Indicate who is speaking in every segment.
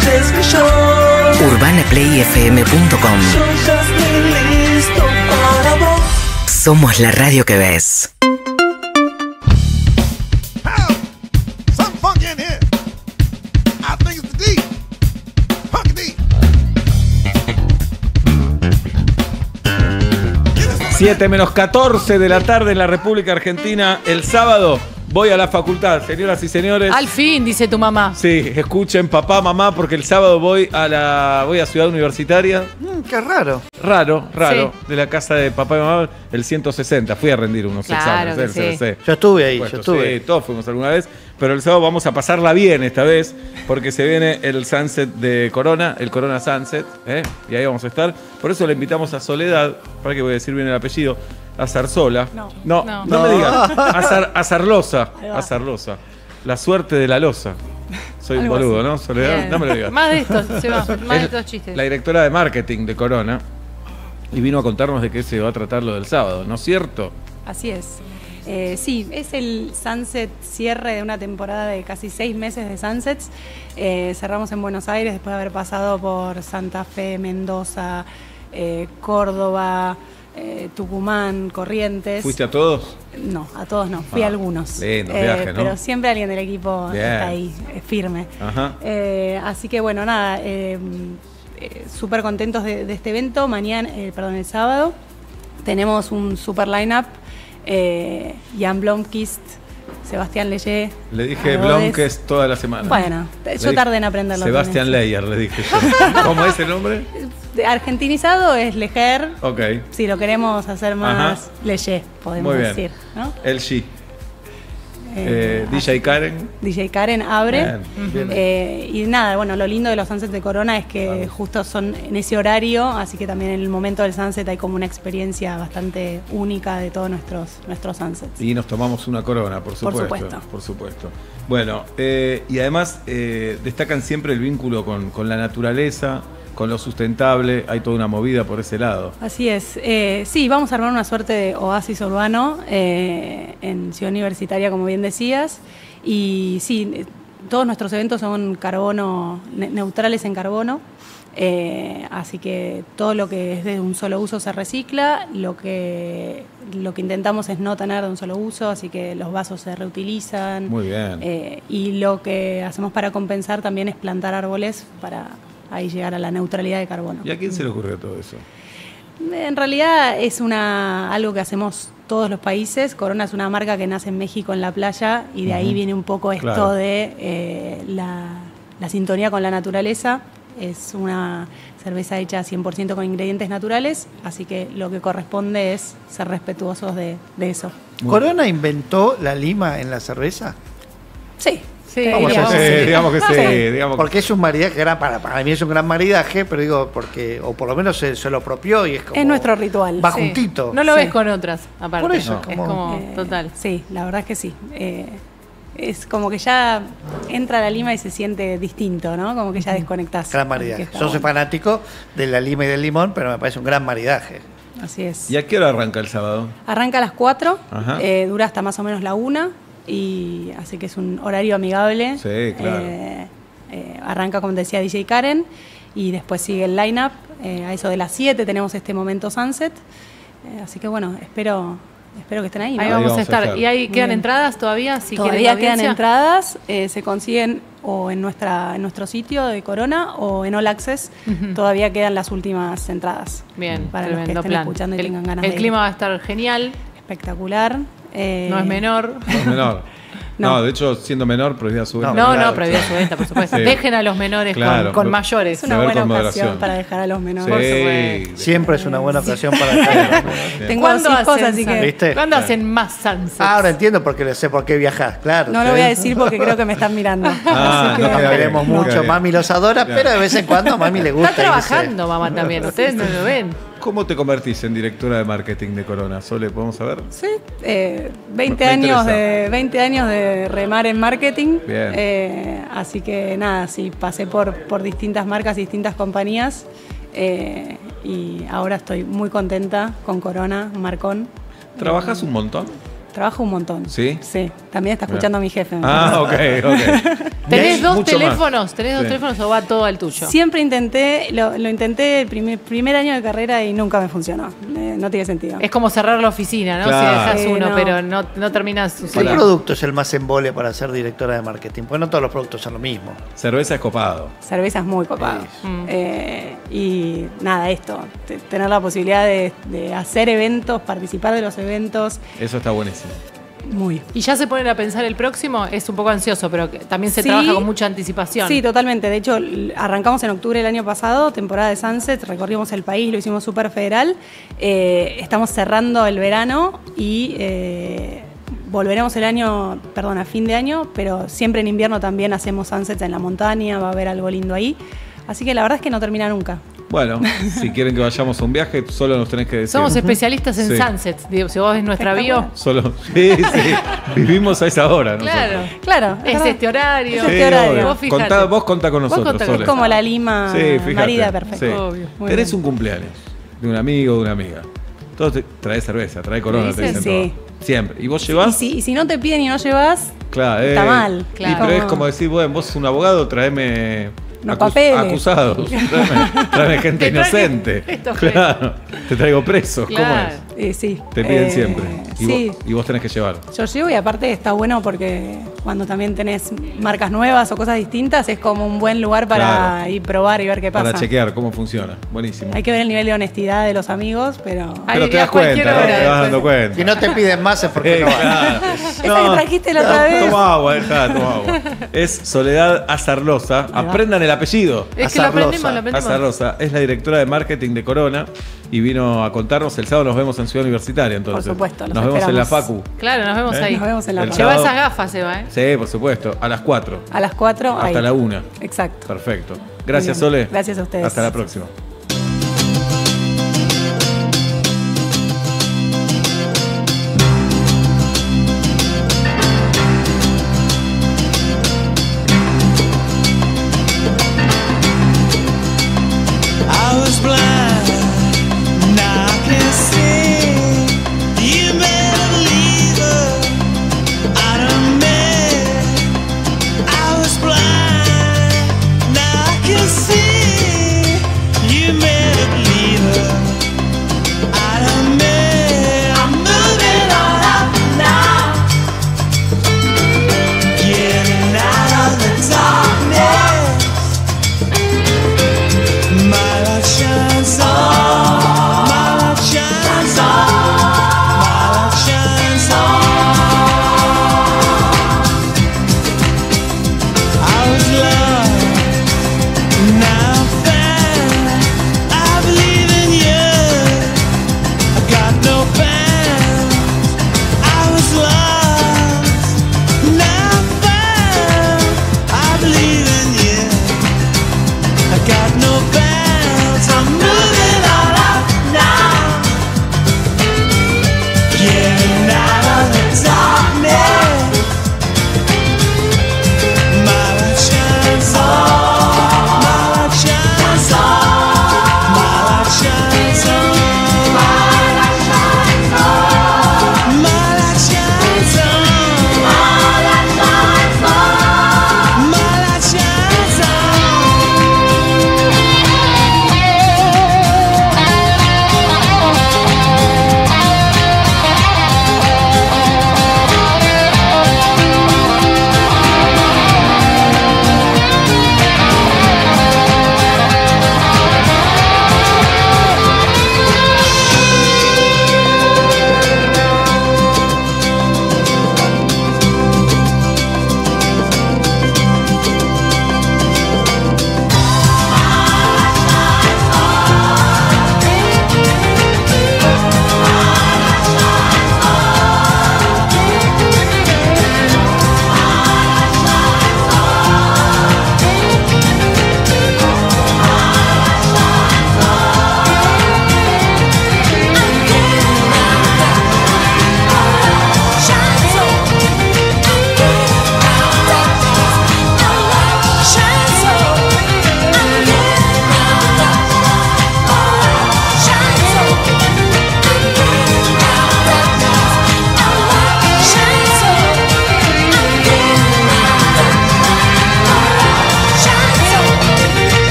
Speaker 1: es mi show.
Speaker 2: UrbanaPlayFM.com.
Speaker 1: Yo ya estoy listo para vos.
Speaker 2: Somos la radio que ves.
Speaker 3: Something funky in here. I think it's the D. Funky D.
Speaker 4: 7 menos 14 de la tarde en la República Argentina. El sábado voy a la facultad, señoras y señores.
Speaker 5: Al fin, dice tu mamá.
Speaker 4: Sí, escuchen papá, mamá, porque el sábado voy a Ciudad Universitaria.
Speaker 6: Qué raro.
Speaker 4: Raro,
Speaker 5: Sí.
Speaker 4: de la casa de papá y mamá, el 160. Fui a rendir unos
Speaker 5: Claro
Speaker 4: exámenes,
Speaker 5: que
Speaker 4: el CBC.
Speaker 6: Yo estuve ahí,
Speaker 4: Puesto,
Speaker 6: yo estuve.
Speaker 4: Sí, todos fuimos alguna vez, pero el sábado vamos a pasarla bien esta vez, porque se viene el Sunset de Corona, el Corona Sunset, y ahí vamos a estar. Por eso le invitamos a Soledad, para que voy a decir bien el apellido, a Zarzola. No me digas, a Zarlosa, a Zarlosa. La suerte de la losa. Soy un boludo, ¿no, Soledad?
Speaker 5: Bien.
Speaker 4: No me lo digas.
Speaker 5: Más de esto, Seba, más de
Speaker 4: Es
Speaker 5: estos chistes.
Speaker 4: la directora de marketing de Corona, y vino a contarnos de qué se va a tratar lo del sábado, ¿no es cierto?
Speaker 7: Así es. Sí, es el Sunset cierre de una temporada de casi 6 meses de Sunsets. Cerramos en Buenos Aires después de haber pasado por Santa Fe, Mendoza, Córdoba, Tucumán, Corrientes.
Speaker 4: ¿Fuiste a todos?
Speaker 7: No, a todos no, fui a algunos.
Speaker 4: Lindo viaje, ¿no?
Speaker 7: Pero siempre alguien del equipo
Speaker 4: Bien.
Speaker 7: está ahí, firme.
Speaker 4: Ajá.
Speaker 7: Así que bueno, nada, súper contentos de este evento. Mañana, el sábado, tenemos un super line-up. Jan Blomqvist, Sebastián Leyé.
Speaker 4: Le dije
Speaker 7: Agodes.
Speaker 4: Blomqvist toda la semana.
Speaker 7: Bueno, yo tardé en aprenderlo.
Speaker 4: Sebastián
Speaker 7: también,
Speaker 4: Leyer, le dije yo. ¿Cómo es el nombre?
Speaker 7: sí. Argentinizado es Lejer.
Speaker 4: Ok.
Speaker 7: Si lo queremos hacer más,
Speaker 4: Ajá.
Speaker 7: Leyé, podemos
Speaker 4: Muy bien.
Speaker 7: decir, ¿no?
Speaker 4: El G. DJ Karen.
Speaker 7: DJ Karen abre.
Speaker 4: Bien.
Speaker 7: Y nada, bueno, lo lindo de los sunsets de Corona es que justo son en ese horario, así que también en el momento del sunset hay como una experiencia bastante única de todos nuestros sunsets.
Speaker 4: Y nos tomamos una corona, por supuesto. Por supuesto. Bueno, y además destacan siempre el vínculo con la naturaleza, con lo sustentable. Hay toda una movida por ese lado.
Speaker 7: Así es. Sí, vamos a armar una suerte de oasis urbano en Ciudad Universitaria, como bien decías. Y sí, todos nuestros eventos son neutrales en carbono. Así que todo lo que es de un solo uso se recicla. Lo que intentamos es no tener de un solo uso, así que los vasos se reutilizan.
Speaker 4: Muy bien.
Speaker 7: Y lo que hacemos para compensar también es plantar árboles para ahí llegar a la neutralidad de carbono.
Speaker 4: ¿Y a quién se le ocurrió todo eso?
Speaker 7: En realidad es algo que hacemos todos los países. Corona es una marca que nace en México, en la playa, y de ahí viene un poco esto
Speaker 4: Claro.
Speaker 7: de la sintonía con la naturaleza. Es una cerveza hecha 100% con ingredientes naturales, así que lo que corresponde es ser respetuosos de eso.
Speaker 6: ¿Corona inventó la lima en la cerveza?
Speaker 7: Sí.
Speaker 5: Sí,
Speaker 7: te
Speaker 6: Vamos
Speaker 7: diría
Speaker 6: a
Speaker 7: que
Speaker 6: hacer-
Speaker 7: sí.
Speaker 4: digamos que sí.
Speaker 7: Sí.
Speaker 4: Digamos
Speaker 6: Porque es un maridaje gran para mí es un gran maridaje, pero digo, porque, o por lo menos se lo apropió y es como.
Speaker 7: Es nuestro ritual.
Speaker 6: Va
Speaker 7: sí.
Speaker 6: juntito.
Speaker 5: No lo
Speaker 7: Sí.
Speaker 5: ves con otras, aparte.
Speaker 6: Por eso,
Speaker 5: Es
Speaker 6: como-
Speaker 5: como total.
Speaker 7: Sí, la verdad es que sí. Es como que ya entra la lima y se siente distinto, ¿no? Como que ya desconectás.
Speaker 6: Gran
Speaker 7: Que
Speaker 6: maridaje.
Speaker 7: está
Speaker 6: Yo soy
Speaker 7: bueno.
Speaker 6: fanático de la lima y del limón, pero me parece un gran maridaje.
Speaker 7: Así es.
Speaker 4: ¿Y a qué hora arranca el sábado?
Speaker 7: Arranca a las 4,
Speaker 4: Ajá.
Speaker 7: dura hasta más o menos la 1, y así que es un horario amigable.
Speaker 4: Sí, claro.
Speaker 7: Arranca, como decía, DJ Karen, y después sigue el line-up. A eso de las 7 tenemos este momento Sunset. Así que bueno, espero que estén ahí, ¿no?
Speaker 5: Ahí
Speaker 4: Ahí
Speaker 5: vamos
Speaker 4: vamos
Speaker 5: a
Speaker 4: a
Speaker 5: estar.
Speaker 4: estar.
Speaker 5: ¿Y ahí
Speaker 7: Muy
Speaker 5: quedan
Speaker 7: bien.
Speaker 5: entradas todavía? Si quieren
Speaker 7: Todavía
Speaker 5: la
Speaker 7: quedan
Speaker 5: audiencia.
Speaker 7: entradas, se consiguen o en nuestro sitio de Corona o en All Access. Todavía quedan las últimas entradas.
Speaker 5: Bien,
Speaker 7: para los que
Speaker 5: tremendo
Speaker 7: estén
Speaker 5: plan.
Speaker 7: escuchando y
Speaker 5: El,
Speaker 7: tengan ganas
Speaker 5: el
Speaker 7: de
Speaker 5: clima
Speaker 7: ir.
Speaker 5: va a estar genial,
Speaker 7: Espectacular.
Speaker 5: no es menor.
Speaker 4: No es menor.
Speaker 7: No.
Speaker 4: No, de hecho, siendo menor, prohibida su venta.
Speaker 5: No,
Speaker 6: claro,
Speaker 5: prohibida su venta, por supuesto.
Speaker 4: Sí.
Speaker 5: Dejen a los menores
Speaker 4: Claro.
Speaker 5: con mayores.
Speaker 7: Es una
Speaker 4: Beber
Speaker 7: buena
Speaker 4: con
Speaker 7: ocasión
Speaker 4: moderación.
Speaker 7: para dejar a los
Speaker 4: Sí.
Speaker 7: menores.
Speaker 5: Por supuesto.
Speaker 6: Siempre es una buena ocasión para estar.
Speaker 7: Tengo
Speaker 5: ¿Cuándo
Speaker 7: dos hijos,
Speaker 5: hacen
Speaker 7: así que
Speaker 6: ¿Viste?
Speaker 5: ¿Cuándo hacen más sunsets?
Speaker 6: Ahora entiendo porque sé por qué viajás, claro.
Speaker 7: no lo voy a decir porque creo que me están mirando.
Speaker 4: Ah,
Speaker 7: Así
Speaker 4: no
Speaker 7: que-
Speaker 4: queda
Speaker 6: Nos
Speaker 4: bien,
Speaker 6: queremos
Speaker 4: no
Speaker 6: mucho,
Speaker 4: queda bien.
Speaker 6: mami los adora,
Speaker 4: Claro.
Speaker 6: pero de vez en cuando a mami le gusta
Speaker 5: Está
Speaker 6: irse.
Speaker 5: trabajando mamá también, ustedes no lo ven.
Speaker 4: ¿Cómo te convertís en directora de marketing de Corona? ¿Sole, podemos saber?
Speaker 7: Sí, 20
Speaker 4: Me
Speaker 7: años
Speaker 4: interesa.
Speaker 7: 20 años de remar en marketing.
Speaker 4: Bien.
Speaker 7: Así que nada, sí, pasé por distintas marcas, distintas compañías. Y ahora estoy muy contenta con Corona, Marcón.
Speaker 4: ¿Trabajás un montón?
Speaker 7: Trabajo un montón.
Speaker 4: ¿Sí?
Speaker 7: Sí. También está escuchando a mi jefe. me
Speaker 4: Ah,
Speaker 7: parece.
Speaker 4: ok.
Speaker 5: ¿Tenés dos
Speaker 4: Mucho más.
Speaker 5: teléfonos? ¿Tenés dos
Speaker 4: Sí.
Speaker 5: teléfonos o va todo al tuyo?
Speaker 7: Siempre intenté, lo intenté el primer año de carrera y nunca me funcionó. No tiene sentido.
Speaker 5: Es como cerrar la oficina, ¿no?
Speaker 4: Claro.
Speaker 5: Si dejas
Speaker 7: Sí,
Speaker 5: uno,
Speaker 7: no.
Speaker 5: pero no terminas
Speaker 6: ¿Qué
Speaker 5: sucediendo.
Speaker 6: producto es el más embole para ser directora de marketing? Porque no todos los productos son lo mismo.
Speaker 4: Cerveza es copado.
Speaker 7: Cerveza es muy copado.
Speaker 5: Mm.
Speaker 7: Y nada, esto, tener la posibilidad de hacer eventos, participar de los eventos,
Speaker 4: Eso está buenísimo.
Speaker 7: muy.
Speaker 5: Y ya se ponen a pensar el próximo, es un poco ansioso, pero que también se
Speaker 7: Sí.
Speaker 5: trabaja con mucha anticipación.
Speaker 7: Sí, totalmente. De hecho, arrancamos en octubre del año pasado, temporada de Sunset, recorrimos el país, lo hicimos súper federal. Estamos cerrando el verano y volveremos a fin de año, pero siempre en invierno también hacemos Sunsets en la montaña, va a haber algo lindo ahí. Así que la verdad es que no termina nunca.
Speaker 4: Bueno, si quieren que vayamos a un viaje, solo nos tenés que decir.
Speaker 5: Somos especialistas en
Speaker 4: Sí.
Speaker 5: sunsets. Digo, si vos ves nuestra bio,
Speaker 7: Espectacular.
Speaker 4: Solo. Sí, sí. Vivimos a esa hora.
Speaker 5: claro.
Speaker 7: Claro.
Speaker 5: Es
Speaker 7: verdad.
Speaker 5: este horario.
Speaker 7: Es este horario.
Speaker 4: obvio.
Speaker 5: Vos fijate.
Speaker 4: Vos contá con
Speaker 5: Vos
Speaker 4: nosotros.
Speaker 5: contá con-
Speaker 4: Sole.
Speaker 7: Es como la Lima
Speaker 4: Sí, fíjate.
Speaker 7: marida perfecta.
Speaker 4: Sí.
Speaker 5: Obvio.
Speaker 7: Muy
Speaker 4: Tenés
Speaker 7: bien.
Speaker 4: un cumpleaños de un amigo o de una amiga. Todos trae cerveza, trae corona,
Speaker 5: ¿Me
Speaker 4: te
Speaker 5: dicen?
Speaker 4: dicen
Speaker 7: Sí.
Speaker 4: todo. Siempre. ¿Y vos llevás?
Speaker 7: Y si no te piden y no llevas,
Speaker 4: Claro,
Speaker 7: está mal.
Speaker 5: Claro.
Speaker 4: Y pero es como decir, bueno, vos sos un abogado, tráeme
Speaker 7: Los papeles.
Speaker 4: acusados. Tráeme gente
Speaker 5: Te traigo
Speaker 4: inocente.
Speaker 5: estos
Speaker 4: Claro. Te traigo presos.
Speaker 5: Claro.
Speaker 4: ¿Cómo es?
Speaker 7: Sí.
Speaker 4: Te piden siempre.
Speaker 7: Sí.
Speaker 4: Y vos tenés que llevar.
Speaker 7: Yo llevo y aparte está bueno porque cuando también tenés marcas nuevas o cosas distintas es como un buen lugar para
Speaker 4: Claro.
Speaker 7: ir probar y ver qué pasa.
Speaker 4: Para chequear cómo funciona. Buenísimo.
Speaker 7: Hay que ver el nivel de honestidad de los amigos, pero...
Speaker 5: Ay,
Speaker 4: Pero te
Speaker 5: iría
Speaker 4: das
Speaker 5: a cualquier
Speaker 4: cuenta, ¿no?
Speaker 5: hora
Speaker 4: Te vas
Speaker 5: después.
Speaker 4: dando cuenta.
Speaker 6: Si no te piden más es porque no vas.
Speaker 4: Claro.
Speaker 7: Esa que trajiste la otra vez.
Speaker 4: Toma agua, toma agua. Es Soledad Azarlosa.
Speaker 7: Ahí va.
Speaker 4: Aprendan el apellido.
Speaker 5: Es que lo aprendimos, lo aprendimos.
Speaker 4: Azarlosa es la directora de marketing de Corona y vino a contarnos. El sábado nos vemos en Ciudad Universitaria, entonces.
Speaker 7: Por supuesto, los
Speaker 4: Nos vemos en la
Speaker 7: esperamos.
Speaker 4: Facu.
Speaker 5: Claro, nos vemos
Speaker 4: ¿Eh?
Speaker 5: ahí.
Speaker 7: Nos vemos en la
Speaker 4: El
Speaker 7: Facu.
Speaker 5: Lleva
Speaker 4: sábado.
Speaker 5: esas gafas, Eva, ¿eh?
Speaker 4: Sí, por supuesto. A las 4.
Speaker 7: A las 4
Speaker 4: Hasta
Speaker 7: ahí.
Speaker 4: la 1.
Speaker 7: Exacto.
Speaker 4: Perfecto. Gracias,
Speaker 7: Muy bien.
Speaker 4: Sole.
Speaker 7: Gracias a ustedes.
Speaker 4: Hasta la próxima.
Speaker 1: I was blind, now I can see. You made a believer out of me. I was blind, now I can see. You made a believer out of me. I'm moving on up now, getting out of the darkness. My light shines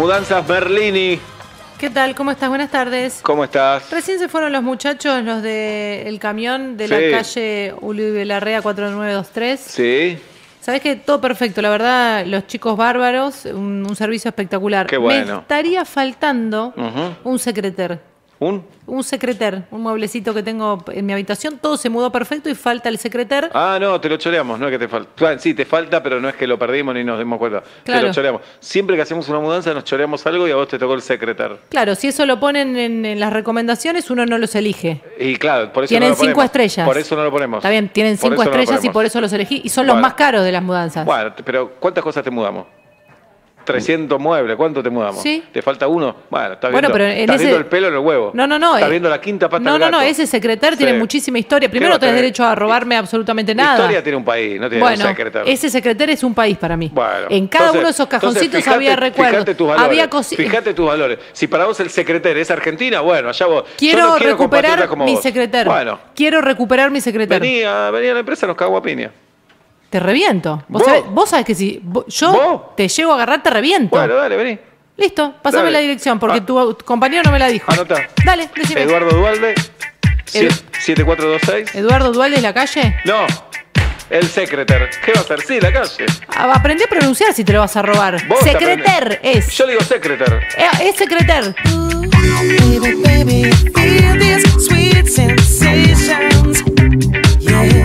Speaker 4: Mudanzas Merlini.
Speaker 5: ¿Qué tal? ¿Cómo estás? Buenas tardes.
Speaker 4: ¿Cómo estás?
Speaker 5: Recién se fueron los muchachos, los del camión de
Speaker 4: Sí.
Speaker 5: la calle Ulibe Larrea 4923.
Speaker 4: Sí.
Speaker 5: Sabés que todo perfecto, la verdad, los chicos bárbaros, un servicio espectacular.
Speaker 4: Qué bueno.
Speaker 5: Me estaría faltando
Speaker 4: Ujú.
Speaker 5: un secreter. Un secreter, un mueblecito que tengo en mi habitación. Todo se mudó perfecto y falta el secreter.
Speaker 4: Ah, no, te lo choreamos, no es que te falta. Sí, te falta, pero no es que lo perdimos ni nos dimos cuenta.
Speaker 5: Claro.
Speaker 4: Te lo choreamos. Siempre que hacemos una mudanza nos choreamos algo y a vos te tocó el secreter.
Speaker 5: Claro, si eso lo ponen en las recomendaciones, uno no los elige.
Speaker 4: Y claro, por eso
Speaker 5: Tienen
Speaker 4: no lo ponemos.
Speaker 5: 5 estrellas.
Speaker 4: Por eso no lo ponemos.
Speaker 5: Está bien, tienen
Speaker 4: Por
Speaker 5: 5
Speaker 4: eso no lo
Speaker 5: estrellas y
Speaker 4: ponemos.
Speaker 5: por eso los elegí. Y son los
Speaker 4: Bueno.
Speaker 5: más caros de las mudanzas.
Speaker 4: Bueno, pero ¿cuántas cosas te mudamos? 300 muebles, ¿cuánto te mudamos?
Speaker 5: Sí.
Speaker 4: ¿Te falta uno? Bueno, estás
Speaker 5: Bueno,
Speaker 4: viendo,
Speaker 5: pero en
Speaker 4: estás
Speaker 5: ese-
Speaker 4: viendo el pelo en el huevo.
Speaker 5: No.
Speaker 4: Estás viendo la quinta pata
Speaker 5: No,
Speaker 4: del
Speaker 5: no, no,
Speaker 4: gato.
Speaker 5: ese secreter tiene
Speaker 4: Sí.
Speaker 5: muchísima historia.
Speaker 4: ¿Qué
Speaker 5: Primero
Speaker 4: va
Speaker 5: no tenés
Speaker 4: a tener?
Speaker 5: derecho a robarme absolutamente nada.
Speaker 4: Historia tiene un país, no tiene
Speaker 5: Bueno,
Speaker 4: un secreter.
Speaker 5: ese secreter es un país para mí.
Speaker 4: Bueno,
Speaker 5: En cada
Speaker 4: entonces-
Speaker 5: uno de esos cajoncitos
Speaker 4: entonces
Speaker 5: había recuerdos.
Speaker 4: Fíjate tus valores.
Speaker 5: Había
Speaker 4: Fíjate tus valores. Si para vos el secreter es Argentina, bueno, allá vos. Yo
Speaker 5: Quiero
Speaker 4: no quiero
Speaker 5: recuperar
Speaker 4: compatriotas como
Speaker 5: mi
Speaker 4: vos.
Speaker 5: secreter.
Speaker 4: Bueno,
Speaker 5: Quiero recuperar mi secreter.
Speaker 4: vení a la empresa, nos cago a piña.
Speaker 5: Te reviento.
Speaker 4: ¿Vos?
Speaker 5: Vos sabés que si yo
Speaker 4: ¿Vos?
Speaker 5: te llego a agarrar, te reviento.
Speaker 4: Bueno, dale, vení.
Speaker 5: Listo, pasame
Speaker 4: Dale.
Speaker 5: la dirección porque
Speaker 4: Ah.
Speaker 5: tu compañero no me la dijo.
Speaker 4: Anotá.
Speaker 5: Dale, decime.
Speaker 4: Eduardo Dualde,
Speaker 5: Edu-
Speaker 4: 7426.
Speaker 5: Eduardo Dualde es la calle.
Speaker 4: No, el secreter. ¿Qué va a hacer? Sí, la calle.
Speaker 5: Aprendí a pronunciar si te lo vas a robar.
Speaker 4: Vos te
Speaker 5: Secreter es.
Speaker 4: Yo le digo secreter.
Speaker 5: Es secreter.
Speaker 1: Baby, baby, feel these sweet sensations. Yeah.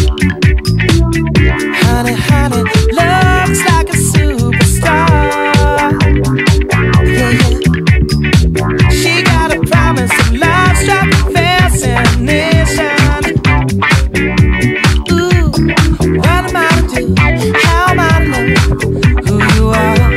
Speaker 1: Honey, honey, looks like a superstar. Yeah, yeah. She got a promise of love, struck fascination. Ooh, what am I to do? How am I to know who you are?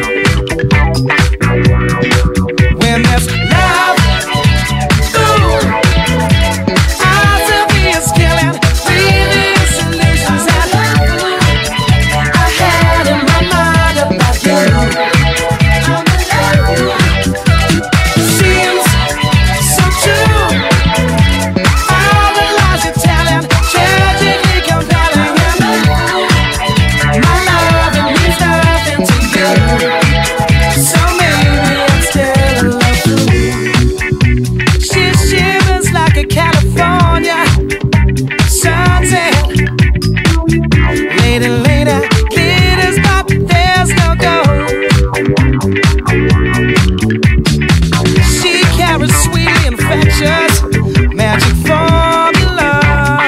Speaker 1: When there's love, ooh, eyes of his killing, breathing solutions that I had in my mind about you. Seems so true. All the lies you're telling, tragically compelling. My love means nothing to you. So maybe I'm still in love with you. She shivers like a California sunset. Later, later, glitters, but there's no gold. She carries sweetly infectious magic formulas.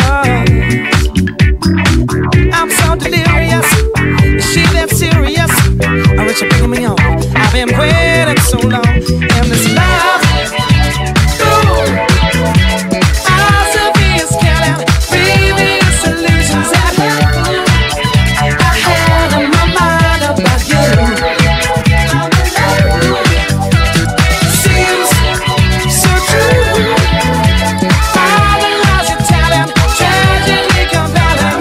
Speaker 1: I'm so delirious. Is she that serious? Or is she bringing me on? I've been waiting so long in this love. Ooh, eyes of his killing, breathing solutions that I had in my mind about you. Seems so true. All the lies you're telling, tragically compelling.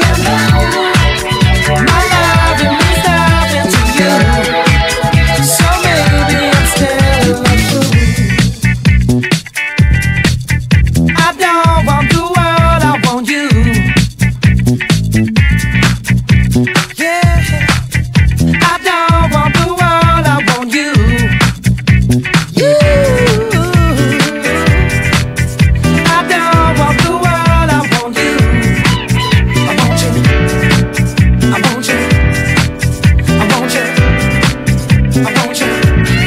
Speaker 1: My love means nothing to you. So maybe I'm still in love with you. I don't want the world, I want you. Yeah, I don't want the world, I want you. You, I don't want the world, I want you. I want you, I want you, I want you, I want you.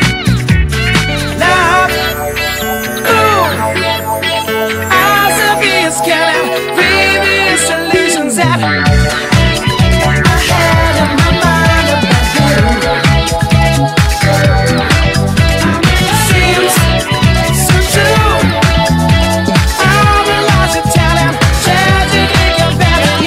Speaker 1: Love, ooh, eyes of his killing, breathing solutions that I had in my mind about you. Seems so true. All the lies you're telling, tragically compelling.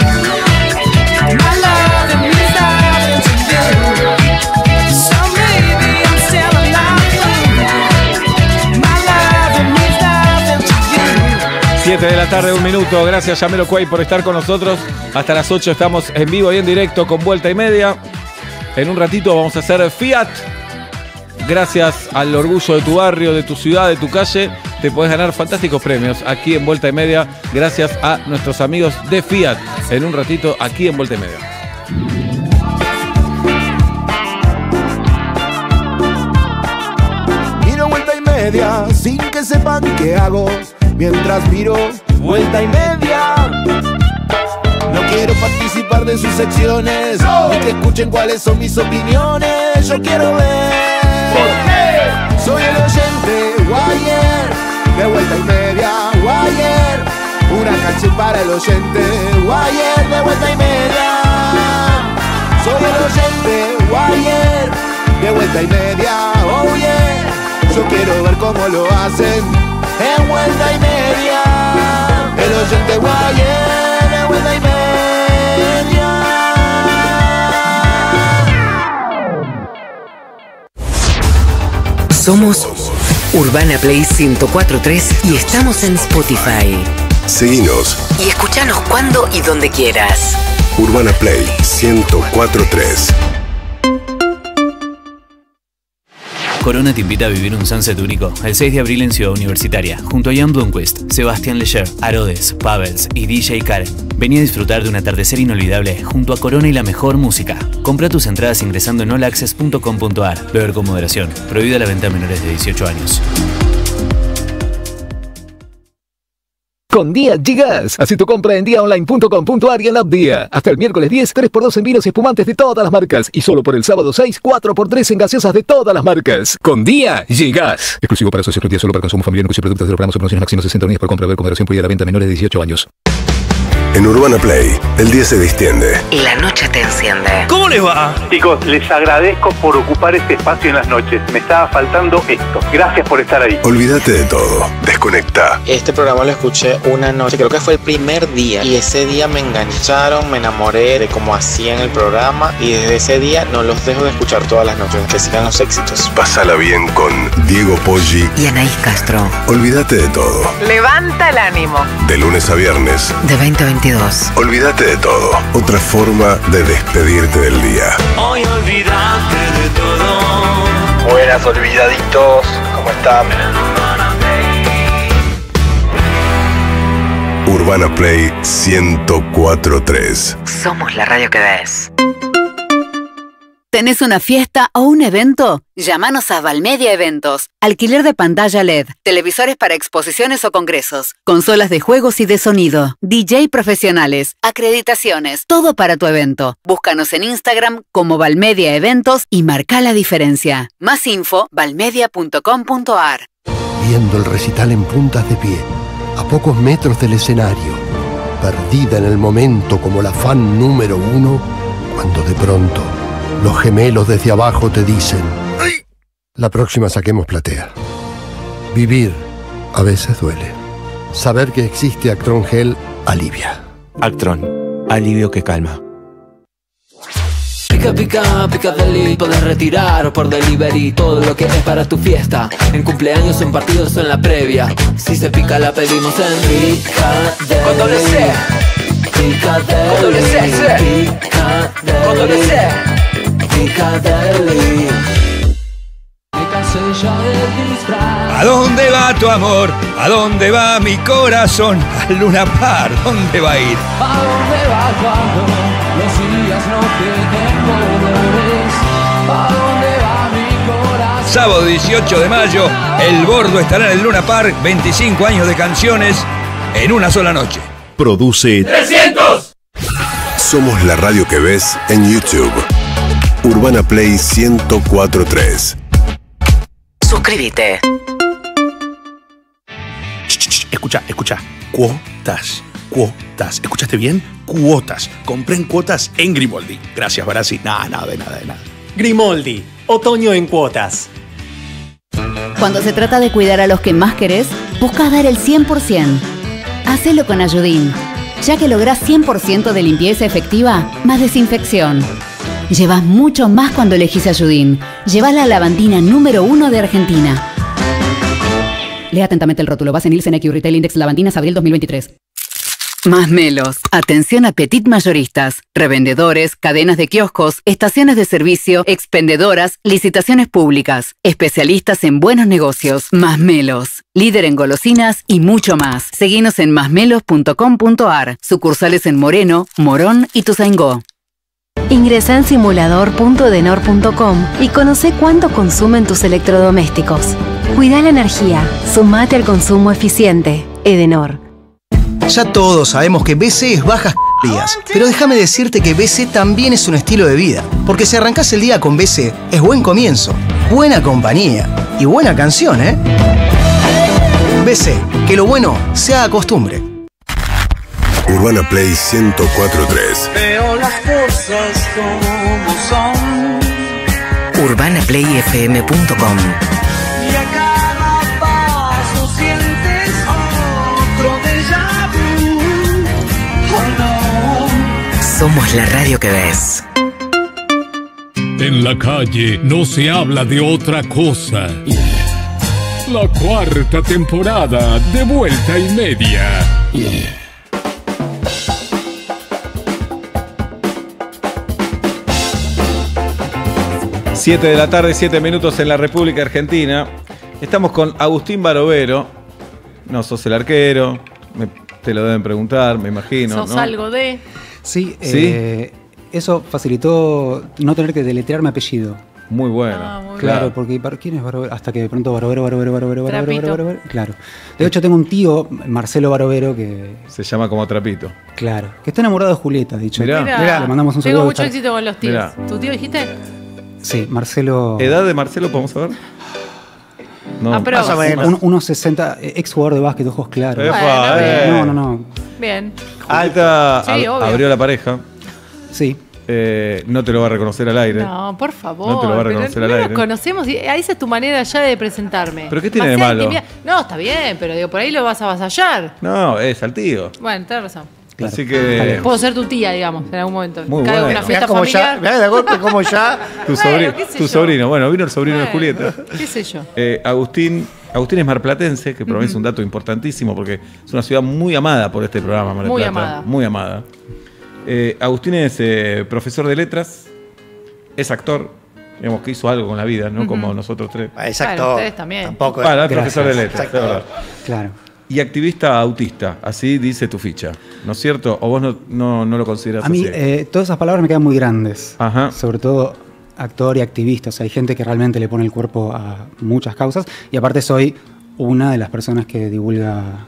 Speaker 1: My love means nothing to you. So maybe I'm still alive. My love means nothing to you.
Speaker 4: 7 de la tarde, 1 minuto. Gracias, Jamiroquai, por estar con nosotros. Hasta las 8 estamos en vivo y en directo con Vuelta y Media. En un ratito vamos a hacer Fiat. Gracias al orgullo de tu barrio, de tu ciudad, de tu calle, te podés ganar fantásticos premios aquí en Vuelta y Media. Gracias a nuestros amigos de Fiat. En un ratito aquí en Vuelta y Media.
Speaker 8: media, sin que sepan qué hago, mientras miro vuelta y media. No quiero participar de sus secciones, ni que escuchen cuáles son mis opiniones. Yo quiero ver. ¿Por qué? Soy el oyente Wire, de vuelta y media Wire. Una canción para el oyente Wire, de vuelta y media. Soy el oyente Wire, de vuelta y media, oh yeah. Yo quiero ver cómo lo hacen en vuelta y media. El oyente Wire, de vuelta y media.
Speaker 2: Somos Urbana Play 104.3 y estamos en Spotify.
Speaker 9: Seguinos
Speaker 2: Y escuchanos cuando y donde quieras.
Speaker 9: Urbana Play 104.3.
Speaker 10: Corona te invita a vivir un sunset único el 6 de abril en Ciudad Universitaria, junto a Jan Blomqvist, Sebastián Leger, Arodes, Pavels y DJ Karen. Vení a disfrutar de un atardecer inolvidable junto a Corona y la mejor música. Compra tus entradas ingresando en allAccess.com.ar. Beber con moderación. Prohibida la venta a menores de 18 años.
Speaker 11: Con Día llegas. Haz tu compra en diaonline.com.ar y en la app Día. Hasta el miércoles 10, 3x2 en vinos y espumantes de todas las marcas. Y solo por el sábado 6, 4x3 en gaseosas de todas las marcas. Con Día llegas. Exclusivo para socios, Día solo para consumo familiar, incluye productos de los programas o promociones máximo 60 unidades por compra. Beber con moderación, prohibida la venta a menores de 18 años.
Speaker 9: En Urbana Play, el día se distiende.
Speaker 2: Y la noche te enciende.
Speaker 12: ¿Cómo les va? Chicos, les agradezco por ocupar este espacio en las noches. Me estaba faltando esto. Gracias por estar ahí.
Speaker 9: Olvídate de todo. Desconecta.
Speaker 13: Este programa lo escuché una noche, creo que fue el primer día. Y ese día me engancharon, me enamoré de cómo hacían el programa. Y desde ese día no los dejo de escuchar todas las noches. Que sigan los éxitos.
Speaker 9: Pásala bien con Diego Poggi
Speaker 2: y Anaís Castro.
Speaker 9: Olvídate de todo.
Speaker 2: Levanta el ánimo.
Speaker 9: De lunes a viernes.
Speaker 2: De 20 a 22.
Speaker 9: Olvídate de todo. Otra forma de despedirte del día.
Speaker 14: Hoy olvídate de todo.
Speaker 15: Buenas, olvidaditos. ¿Cómo están?
Speaker 9: Urbana Play 104.3.
Speaker 2: Somos la radio que ves.
Speaker 16: ¿Tenés una fiesta o un evento? Llámanos a Valmedia Eventos. Alquiler de pantalla LED, televisores para exposiciones o congresos, consolas de juegos y de sonido, DJ profesionales, acreditaciones, todo para tu evento. Búscanos en Instagram como Valmedia Eventos y marca la diferencia. Más info, valmedia.com.ar.
Speaker 17: Viendo el recital en puntas de pie, a pocos metros del escenario, perdida en el momento como la fan número 1, cuando de pronto los gemelos desde abajo te dicen: ¡ay! La próxima saquemos platea. Vivir a veces duele. Saber que existe Actron Gel alivia.
Speaker 18: Actron, alivio que calma.
Speaker 19: Pica, pica, pica deli. Podés retirar o por delivery todo lo que es para tu fiesta. En cumpleaños, en partidos o en la previa. Si se pica la pedimos en Pica
Speaker 14: Con doble C.
Speaker 19: Picadeli.
Speaker 14: Con doble C, sí. Con doble C.
Speaker 19: Picadeli.
Speaker 20: ¿A dónde va tu amor? ¿A dónde va mi corazón? Al Luna Park, ¿dónde va a ir?
Speaker 14: ¿A dónde va cuando los días no tienen colores? ¿A dónde va mi corazón?
Speaker 20: Sábado 18 de mayo, El Bordo estará en el Luna Park, 25 años de canciones en una sola noche.
Speaker 9: Produce
Speaker 14: 300.
Speaker 9: Somos la radio que ves en YouTube. Urbana Play 104.3.
Speaker 2: Suscríbete.
Speaker 21: Escucha. Cuotas. ¿Escuchaste bien? Cuotas. Compré en cuotas en Grimoldi. Gracias, Barassi. Nada de nada.
Speaker 22: Grimoldi. Otoño en cuotas.
Speaker 16: Cuando se trata de cuidar a los que más querés, buscas dar el 100%. Hacelo con Ayudín, ya que lográs 100% de limpieza efectiva más desinfección. Llevas mucho más cuando elegís Ayudín. Llevas la lavandina número 1 de Argentina. Lea atentamente el rótulo. Base Nielsen IQ Retail Index Lavandinas abril 2023. Masmelos. Atención a petit mayoristas, revendedores, cadenas de kioscos, estaciones de servicio, expendedoras, licitaciones públicas. Especialistas en buenos negocios. Masmelos. Líder en golosinas y mucho más. Seguinos en masmelos.com.ar. Sucursales en Moreno, Morón y Tuzaingó.
Speaker 23: Ingresa en simulador.denor.com y conoce cuánto consumen tus electrodomésticos. Cuida la energía. Sumate al consumo eficiente. Edenor.
Speaker 3: Ya todos sabemos que BC es bajas calorías, pero déjame decirte que BC también es un estilo de vida. Porque si arrancás el día con BC, es buen comienzo, buena compañía y buena canción, ¿eh? BC, que lo bueno sea costumbre.
Speaker 9: Urbana Play 104.3.
Speaker 1: Veo las cosas como son.
Speaker 2: UrbanaPlayFM.com.
Speaker 1: Y a cada paso sientes otro déjà vu. Oh no.
Speaker 2: Somos la radio que ves.
Speaker 6: En la calle no se habla de otra cosa. La cuarta temporada de Vuelta y Media.
Speaker 4: 7 de la tarde, 7 minutos en la República Argentina. Estamos con Agustín Barovero. No sos el arquero, te lo deben preguntar, me imagino.
Speaker 5: ¿Sos
Speaker 4: ¿no?
Speaker 5: algo de?
Speaker 7: Sí,
Speaker 4: ¿Sí?
Speaker 7: Eso facilitó no tener que deletrear mi apellido.
Speaker 4: Muy bueno.
Speaker 5: muy
Speaker 7: Claro, porque ¿quién es Barovero? Hasta que de pronto Barovero.
Speaker 5: Trapito.
Speaker 7: Claro. De hecho, tengo un tío, Marcelo Barovero, que.
Speaker 4: Se llama como Trapito.
Speaker 7: Claro. Que está enamorado de Julieta, dicho.
Speaker 4: Mirá.
Speaker 7: Le mandamos un
Speaker 5: Tengo
Speaker 7: saludo.
Speaker 5: mucho éxito con los tíos.
Speaker 4: Mirá.
Speaker 5: ¿Tu tío dijiste?
Speaker 7: Sí, Marcelo.
Speaker 4: ¿Edad de Marcelo podemos saber? No.
Speaker 5: Pero,
Speaker 7: Más o menos. Unos 60, ex jugador de básquet, ojos claros.
Speaker 5: Bueno,
Speaker 7: No.
Speaker 5: Bien.
Speaker 4: Alta
Speaker 5: Sí, obvio.
Speaker 4: abrió la pareja.
Speaker 7: Sí.
Speaker 4: No te lo va a reconocer al aire.
Speaker 5: No, por favor.
Speaker 4: No te lo va a
Speaker 5: pero
Speaker 4: reconocer
Speaker 5: no
Speaker 4: al
Speaker 5: nos
Speaker 4: aire.
Speaker 5: conocemos y esa es tu manera ya de presentarme.
Speaker 4: ¿Pero qué tiene de
Speaker 5: Demasiada
Speaker 4: malo?
Speaker 5: intimidad. No, está bien, pero digo, por ahí lo vas a avasallar.
Speaker 4: No, es al tío.
Speaker 5: Bueno, tenés razón.
Speaker 7: Claro.
Speaker 4: Así que.
Speaker 5: Puedo ser tu tía, digamos, en algún momento.
Speaker 4: Muy
Speaker 5: Caigo en
Speaker 4: bueno.
Speaker 5: una fiesta
Speaker 24: Mirá como
Speaker 5: familiar.
Speaker 24: ya, mirá de golpe como ya.
Speaker 4: Tu,
Speaker 5: Bueno, qué sé
Speaker 4: tu
Speaker 5: yo.
Speaker 4: sobrino. Bueno, vino el sobrino de Julieta.
Speaker 5: ¿Qué sé yo?
Speaker 4: Agustín es marplatense, que para mí es un dato importantísimo porque es una ciudad muy amada por este programa, Mar del
Speaker 5: Muy
Speaker 4: Plata.
Speaker 5: amada.
Speaker 4: Muy amada. Agustín es profesor de letras, es actor, digamos que hizo algo con la vida, ¿no? Como nosotros tres.
Speaker 24: Es
Speaker 5: Bueno,
Speaker 24: actor.
Speaker 5: ustedes también.
Speaker 24: Tampoco.
Speaker 4: Bueno, es profesor de letras,
Speaker 24: Exacto.
Speaker 4: de verdad.
Speaker 7: Claro.
Speaker 4: Y activista autista, así dice tu ficha, ¿no es cierto? ¿O vos no lo consideras
Speaker 7: A mí,
Speaker 4: así?
Speaker 7: todas esas palabras me quedan muy grandes.
Speaker 4: Ajá.
Speaker 7: Sobre todo actor y activista. O sea, hay gente que realmente le pone el cuerpo a muchas causas. Y aparte soy una de las personas que divulga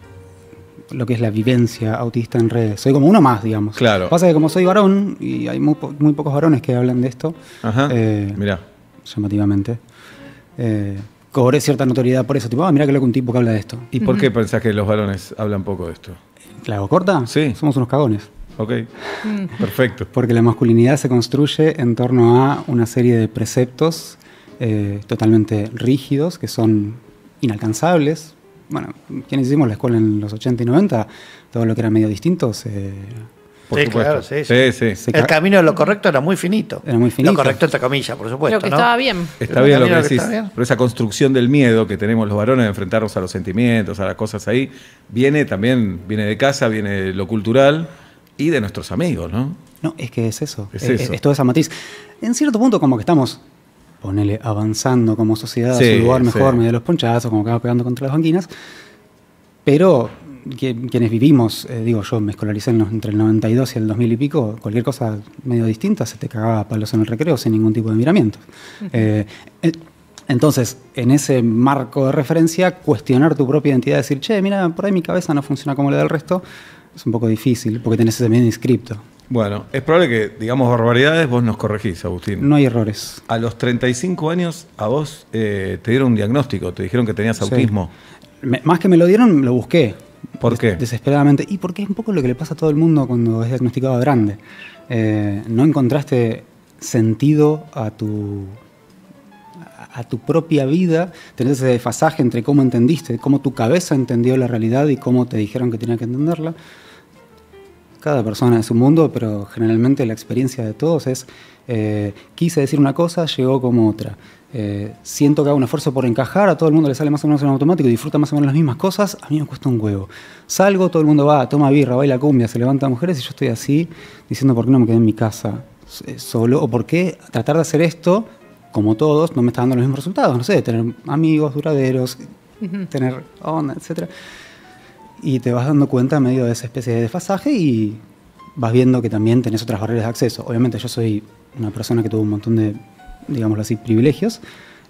Speaker 7: lo que es la vivencia autista en redes. Soy como uno más, digamos.
Speaker 4: Claro.
Speaker 7: Pasa que como soy varón, y hay muy pocos varones que hablan de esto,
Speaker 4: Ajá. Mirá.
Speaker 7: llamativamente, cobré cierta notoriedad por eso. Tipo, mirá que loco un tipo que habla de esto.
Speaker 4: ¿Y por qué pensás que los varones hablan poco de esto?
Speaker 7: ¿La hago corta?
Speaker 4: Sí.
Speaker 7: Somos unos cagones.
Speaker 4: Ok, perfecto.
Speaker 7: Porque la masculinidad se construye en torno a una serie de preceptos totalmente rígidos, que son inalcanzables. Bueno, quienes hicimos la escuela en los 80 y 90, todo lo que era medio distinto
Speaker 4: Por
Speaker 24: Sí,
Speaker 4: supuesto.
Speaker 24: claro, sí. El camino de lo correcto era muy finito.
Speaker 7: Era muy finito.
Speaker 24: Lo correcto entre comillas, por supuesto.
Speaker 5: Lo que
Speaker 24: ¿no?
Speaker 5: estaba bien.
Speaker 4: Está bien lo que
Speaker 24: Camino
Speaker 4: decís,
Speaker 24: está bien.
Speaker 4: pero esa construcción del miedo que tenemos los varones de enfrentarnos a los sentimientos, a las cosas ahí, viene de casa, viene de lo cultural y de nuestros amigos, ¿no?
Speaker 7: No, es que es eso.
Speaker 4: Es eso.
Speaker 7: Es toda esa matiz. En cierto punto como que estamos, ponele, avanzando como sociedad
Speaker 4: Sí,
Speaker 7: a su lugar mejor,
Speaker 4: sí.
Speaker 7: medio de los ponchazos, como que va pegando contra las banquinas. Pero quienes vivimos, digo, yo me escolaricé entre el 92 y el 2000 y pico, cualquier cosa medio distinta se te cagaba a palos en el recreo sin ningún tipo de miramientos. Entonces, en ese marco de referencia, cuestionar tu propia identidad, decir, che, mira, por ahí mi cabeza no funciona como la del resto, es un poco difícil, porque tenés ese medio inscripto.
Speaker 4: Bueno, es probable que digamos barbaridades, vos nos corregís, Agustín.
Speaker 7: No hay errores.
Speaker 4: A los 35 años, a vos te dieron un diagnóstico, te dijeron que tenías autismo.
Speaker 7: Más que me lo dieron, lo busqué.
Speaker 4: ¿Por qué?
Speaker 7: Desesperadamente. Y porque es un poco lo que le pasa a todo el mundo cuando es diagnosticado de grande. No encontraste sentido a tu propia vida, tenés ese desfasaje entre cómo entendiste, cómo tu cabeza entendió la realidad y cómo te dijeron que tenía que entenderla. Cada persona es un mundo, pero generalmente la experiencia de todos es quise decir una cosa, llegó como otra. Siento que hago un esfuerzo por encajar, a todo el mundo le sale más o menos en automático y disfruta más o menos las mismas cosas, a mí me cuesta un huevo. Salgo, todo el mundo va, toma birra, baila cumbia, se levanta mujeres y yo estoy así diciendo por qué no me quedé en mi casa solo, o por qué tratar de hacer esto, como todos, no me está dando los mismos resultados. No sé, tener amigos duraderos, tener onda, etcétera. Y te vas dando cuenta medio de esa especie de desfasaje y vas viendo que también tenés otras barreras de acceso. Obviamente yo soy una persona que tuvo un montón de, digámoslo así, privilegios,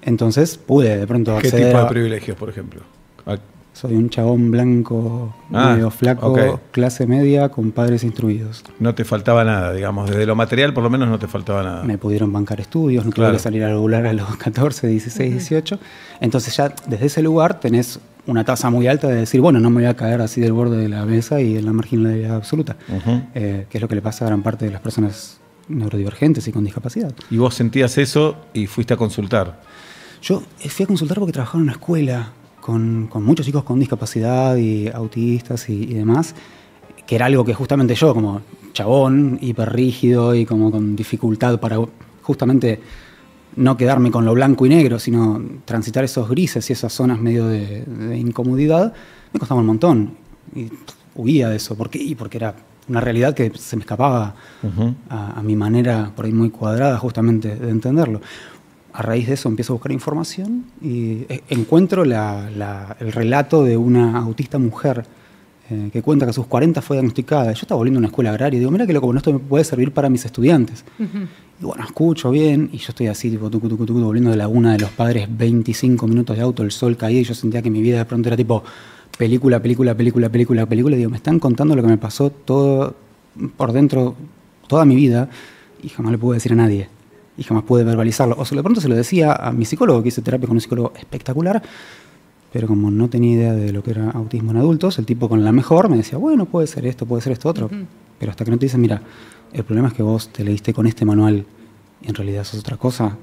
Speaker 7: Entonces pude de pronto
Speaker 4: ¿Qué
Speaker 7: acceder
Speaker 4: tipo de
Speaker 7: a-
Speaker 4: privilegios, por ejemplo?
Speaker 7: Soy un chabón blanco, medio flaco,
Speaker 4: ok.
Speaker 7: clase media, con padres instruidos.
Speaker 4: No te faltaba nada, digamos. Desde lo material, por lo menos, no te faltaba nada.
Speaker 7: Me pudieron bancar estudios, no tuve
Speaker 4: Claro.
Speaker 7: que salir a regular a los 14, 16, 18. Entonces ya desde ese lugar tenés una tasa muy alta de decir, bueno, no me voy a caer así del borde de la mesa y en la marginalidad absoluta, que es lo que le pasa a gran parte de las personas neurodivergentes y con discapacidad.
Speaker 4: Y vos sentías eso y fuiste a consultar.
Speaker 7: Yo fui a consultar porque trabajaba en una escuela con muchos chicos con discapacidad y autistas y demás, que era algo que justamente yo, como chabón, hiperrígido y como con dificultad para justamente no quedarme con lo blanco y negro, sino transitar esos grises y esas zonas medio de incomodidad, me costaba un montón. Y huía de eso. ¿Por qué? Y porque era una realidad que se me escapaba a mi manera por ahí muy cuadrada justamente de entenderlo. A raíz de eso empiezo a buscar información y encuentro el relato de una autista mujer que cuenta que a sus 40 fue diagnosticada. Yo estaba volviendo a una escuela agraria y digo, mira que loco, bueno, esto me puede servir para mis estudiantes. Y bueno, escucho bien y yo estoy así, tipo, tucu, tucu, tucu, volviendo de Laguna de los Padres, 25 minutos de auto, el sol caía y yo sentía que mi vida de pronto era tipo película, película, película, película, película. Y digo, me están contando lo que me pasó todo por dentro, toda mi vida y jamás le pude decir a nadie. Y jamás pude verbalizarlo. O sea, de pronto se lo decía a mi psicólogo, que hice terapia con un psicólogo espectacular, pero como no tenía idea de lo que era autismo en adultos, el tipo con la mejor me decía, bueno, puede ser esto otro. Pero hasta que no te dicen, mira, el problema es que vos te leíste con este manual y en realidad sos otra cosa,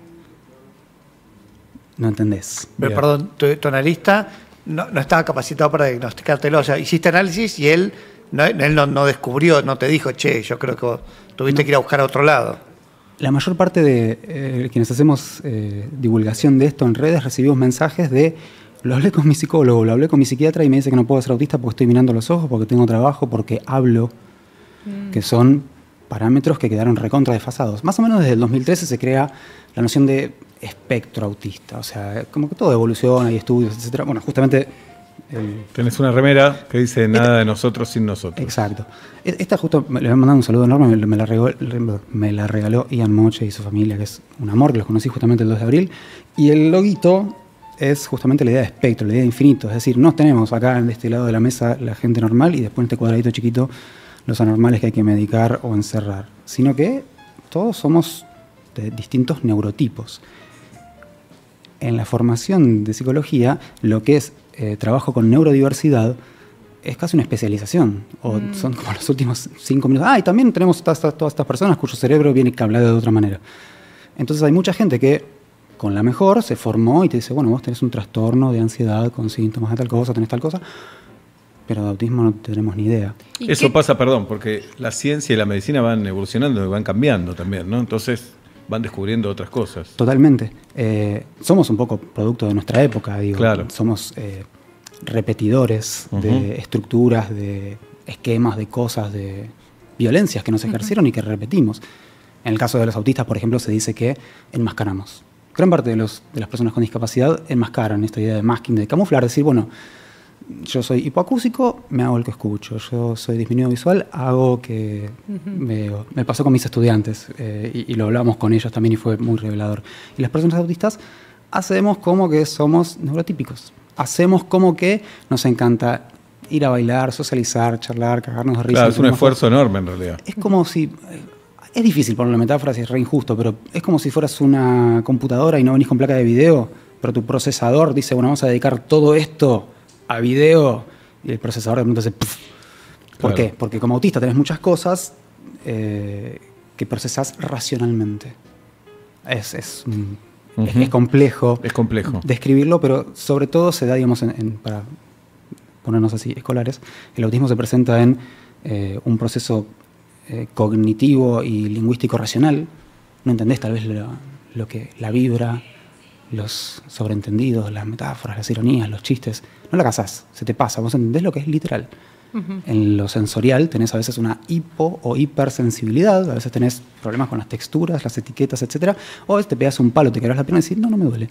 Speaker 7: no entendés.
Speaker 24: Pero, perdón, tu analista no estaba capacitado para diagnosticártelo. O sea, hiciste análisis y él no descubrió, no te dijo, che, yo creo que vos tuviste que ir a buscar a otro lado.
Speaker 7: La mayor parte de quienes hacemos divulgación de esto en redes recibimos mensajes de lo hablé con mi psicólogo, lo hablé con mi psiquiatra y me dice que no puedo ser autista porque estoy mirando los ojos, porque tengo trabajo, porque hablo, que son parámetros que quedaron recontra desfasados. Más o menos desde el 2013 se crea la noción de espectro autista, o sea, como que todo evoluciona, hay estudios, etcétera. Bueno, justamente...
Speaker 4: Tenés una remera que dice nada de nosotros sin nosotros.
Speaker 7: Exacto. Esta justo, le voy a mandar un saludo enorme, me la regaló Ian Moche y su familia, que es un amor, que los conocí justamente el 2 de abril. Y el loguito es justamente la idea de espectro, la idea de infinito. Es decir, no tenemos acá en este lado de la mesa la gente normal y después en este cuadradito chiquito los anormales que hay que medicar o encerrar. Sino que todos somos de distintos neurotipos. En la formación de psicología, lo que es trabajo con neurodiversidad es casi una especialización. O son como los últimos 5 minutos. Y también tenemos todas estas personas cuyo cerebro viene cableado de otra manera. Entonces hay mucha gente que con la mejor se formó y te dice, bueno, vos tenés un trastorno de ansiedad con síntomas de tal cosa, tenés tal cosa, pero de autismo no tenemos ni idea.
Speaker 4: Eso pasa, perdón, porque la ciencia y la medicina van evolucionando y van cambiando también, ¿no? Entonces van descubriendo otras cosas.
Speaker 7: Totalmente. Somos un poco producto de nuestra época, digo.
Speaker 4: Claro.
Speaker 7: Somos repetidores de estructuras, de esquemas, de cosas, de violencias que nos ejercieron y que repetimos. En el caso de los autistas, por ejemplo, se dice que enmascaramos. Gran parte de las personas con discapacidad enmascaran esta idea de masking, de camuflar, decir, bueno, yo soy hipoacúsico, me hago el que escucho. Yo soy disminuido visual, hago que veo. Me pasó con mis estudiantes y lo hablamos con ellos también y fue muy revelador. Y las personas autistas hacemos como que somos neurotípicos. Hacemos como que nos encanta ir a bailar, socializar, charlar, cagarnos de risa.
Speaker 4: Claro, es un esfuerzo enorme en realidad.
Speaker 7: Es como si... Es difícil poner la metáfora, si es re injusto, pero es como si fueras una computadora y no venís con placa de video, pero tu procesador dice, bueno, vamos a dedicar todo esto a video, y el procesador de pronto hace puff. ¿Por qué? Porque como autista tenés muchas cosas que procesás racionalmente. Es complejo.
Speaker 4: Es complejo.
Speaker 7: Describirlo, pero sobre todo se da, digamos, para ponernos así, escolares, el autismo se presenta en un proceso cognitivo y lingüístico racional. No entendés tal vez lo que la vibra, los sobreentendidos, las metáforas, las ironías, los chistes. No la cazás, se te pasa. Vos entendés lo que es literal. En lo sensorial tenés a veces una hipo o hipersensibilidad, a veces tenés problemas con las texturas, las etiquetas, etcétera. O a veces te pegas un palo, te quebrás la pierna y decís, no me duele.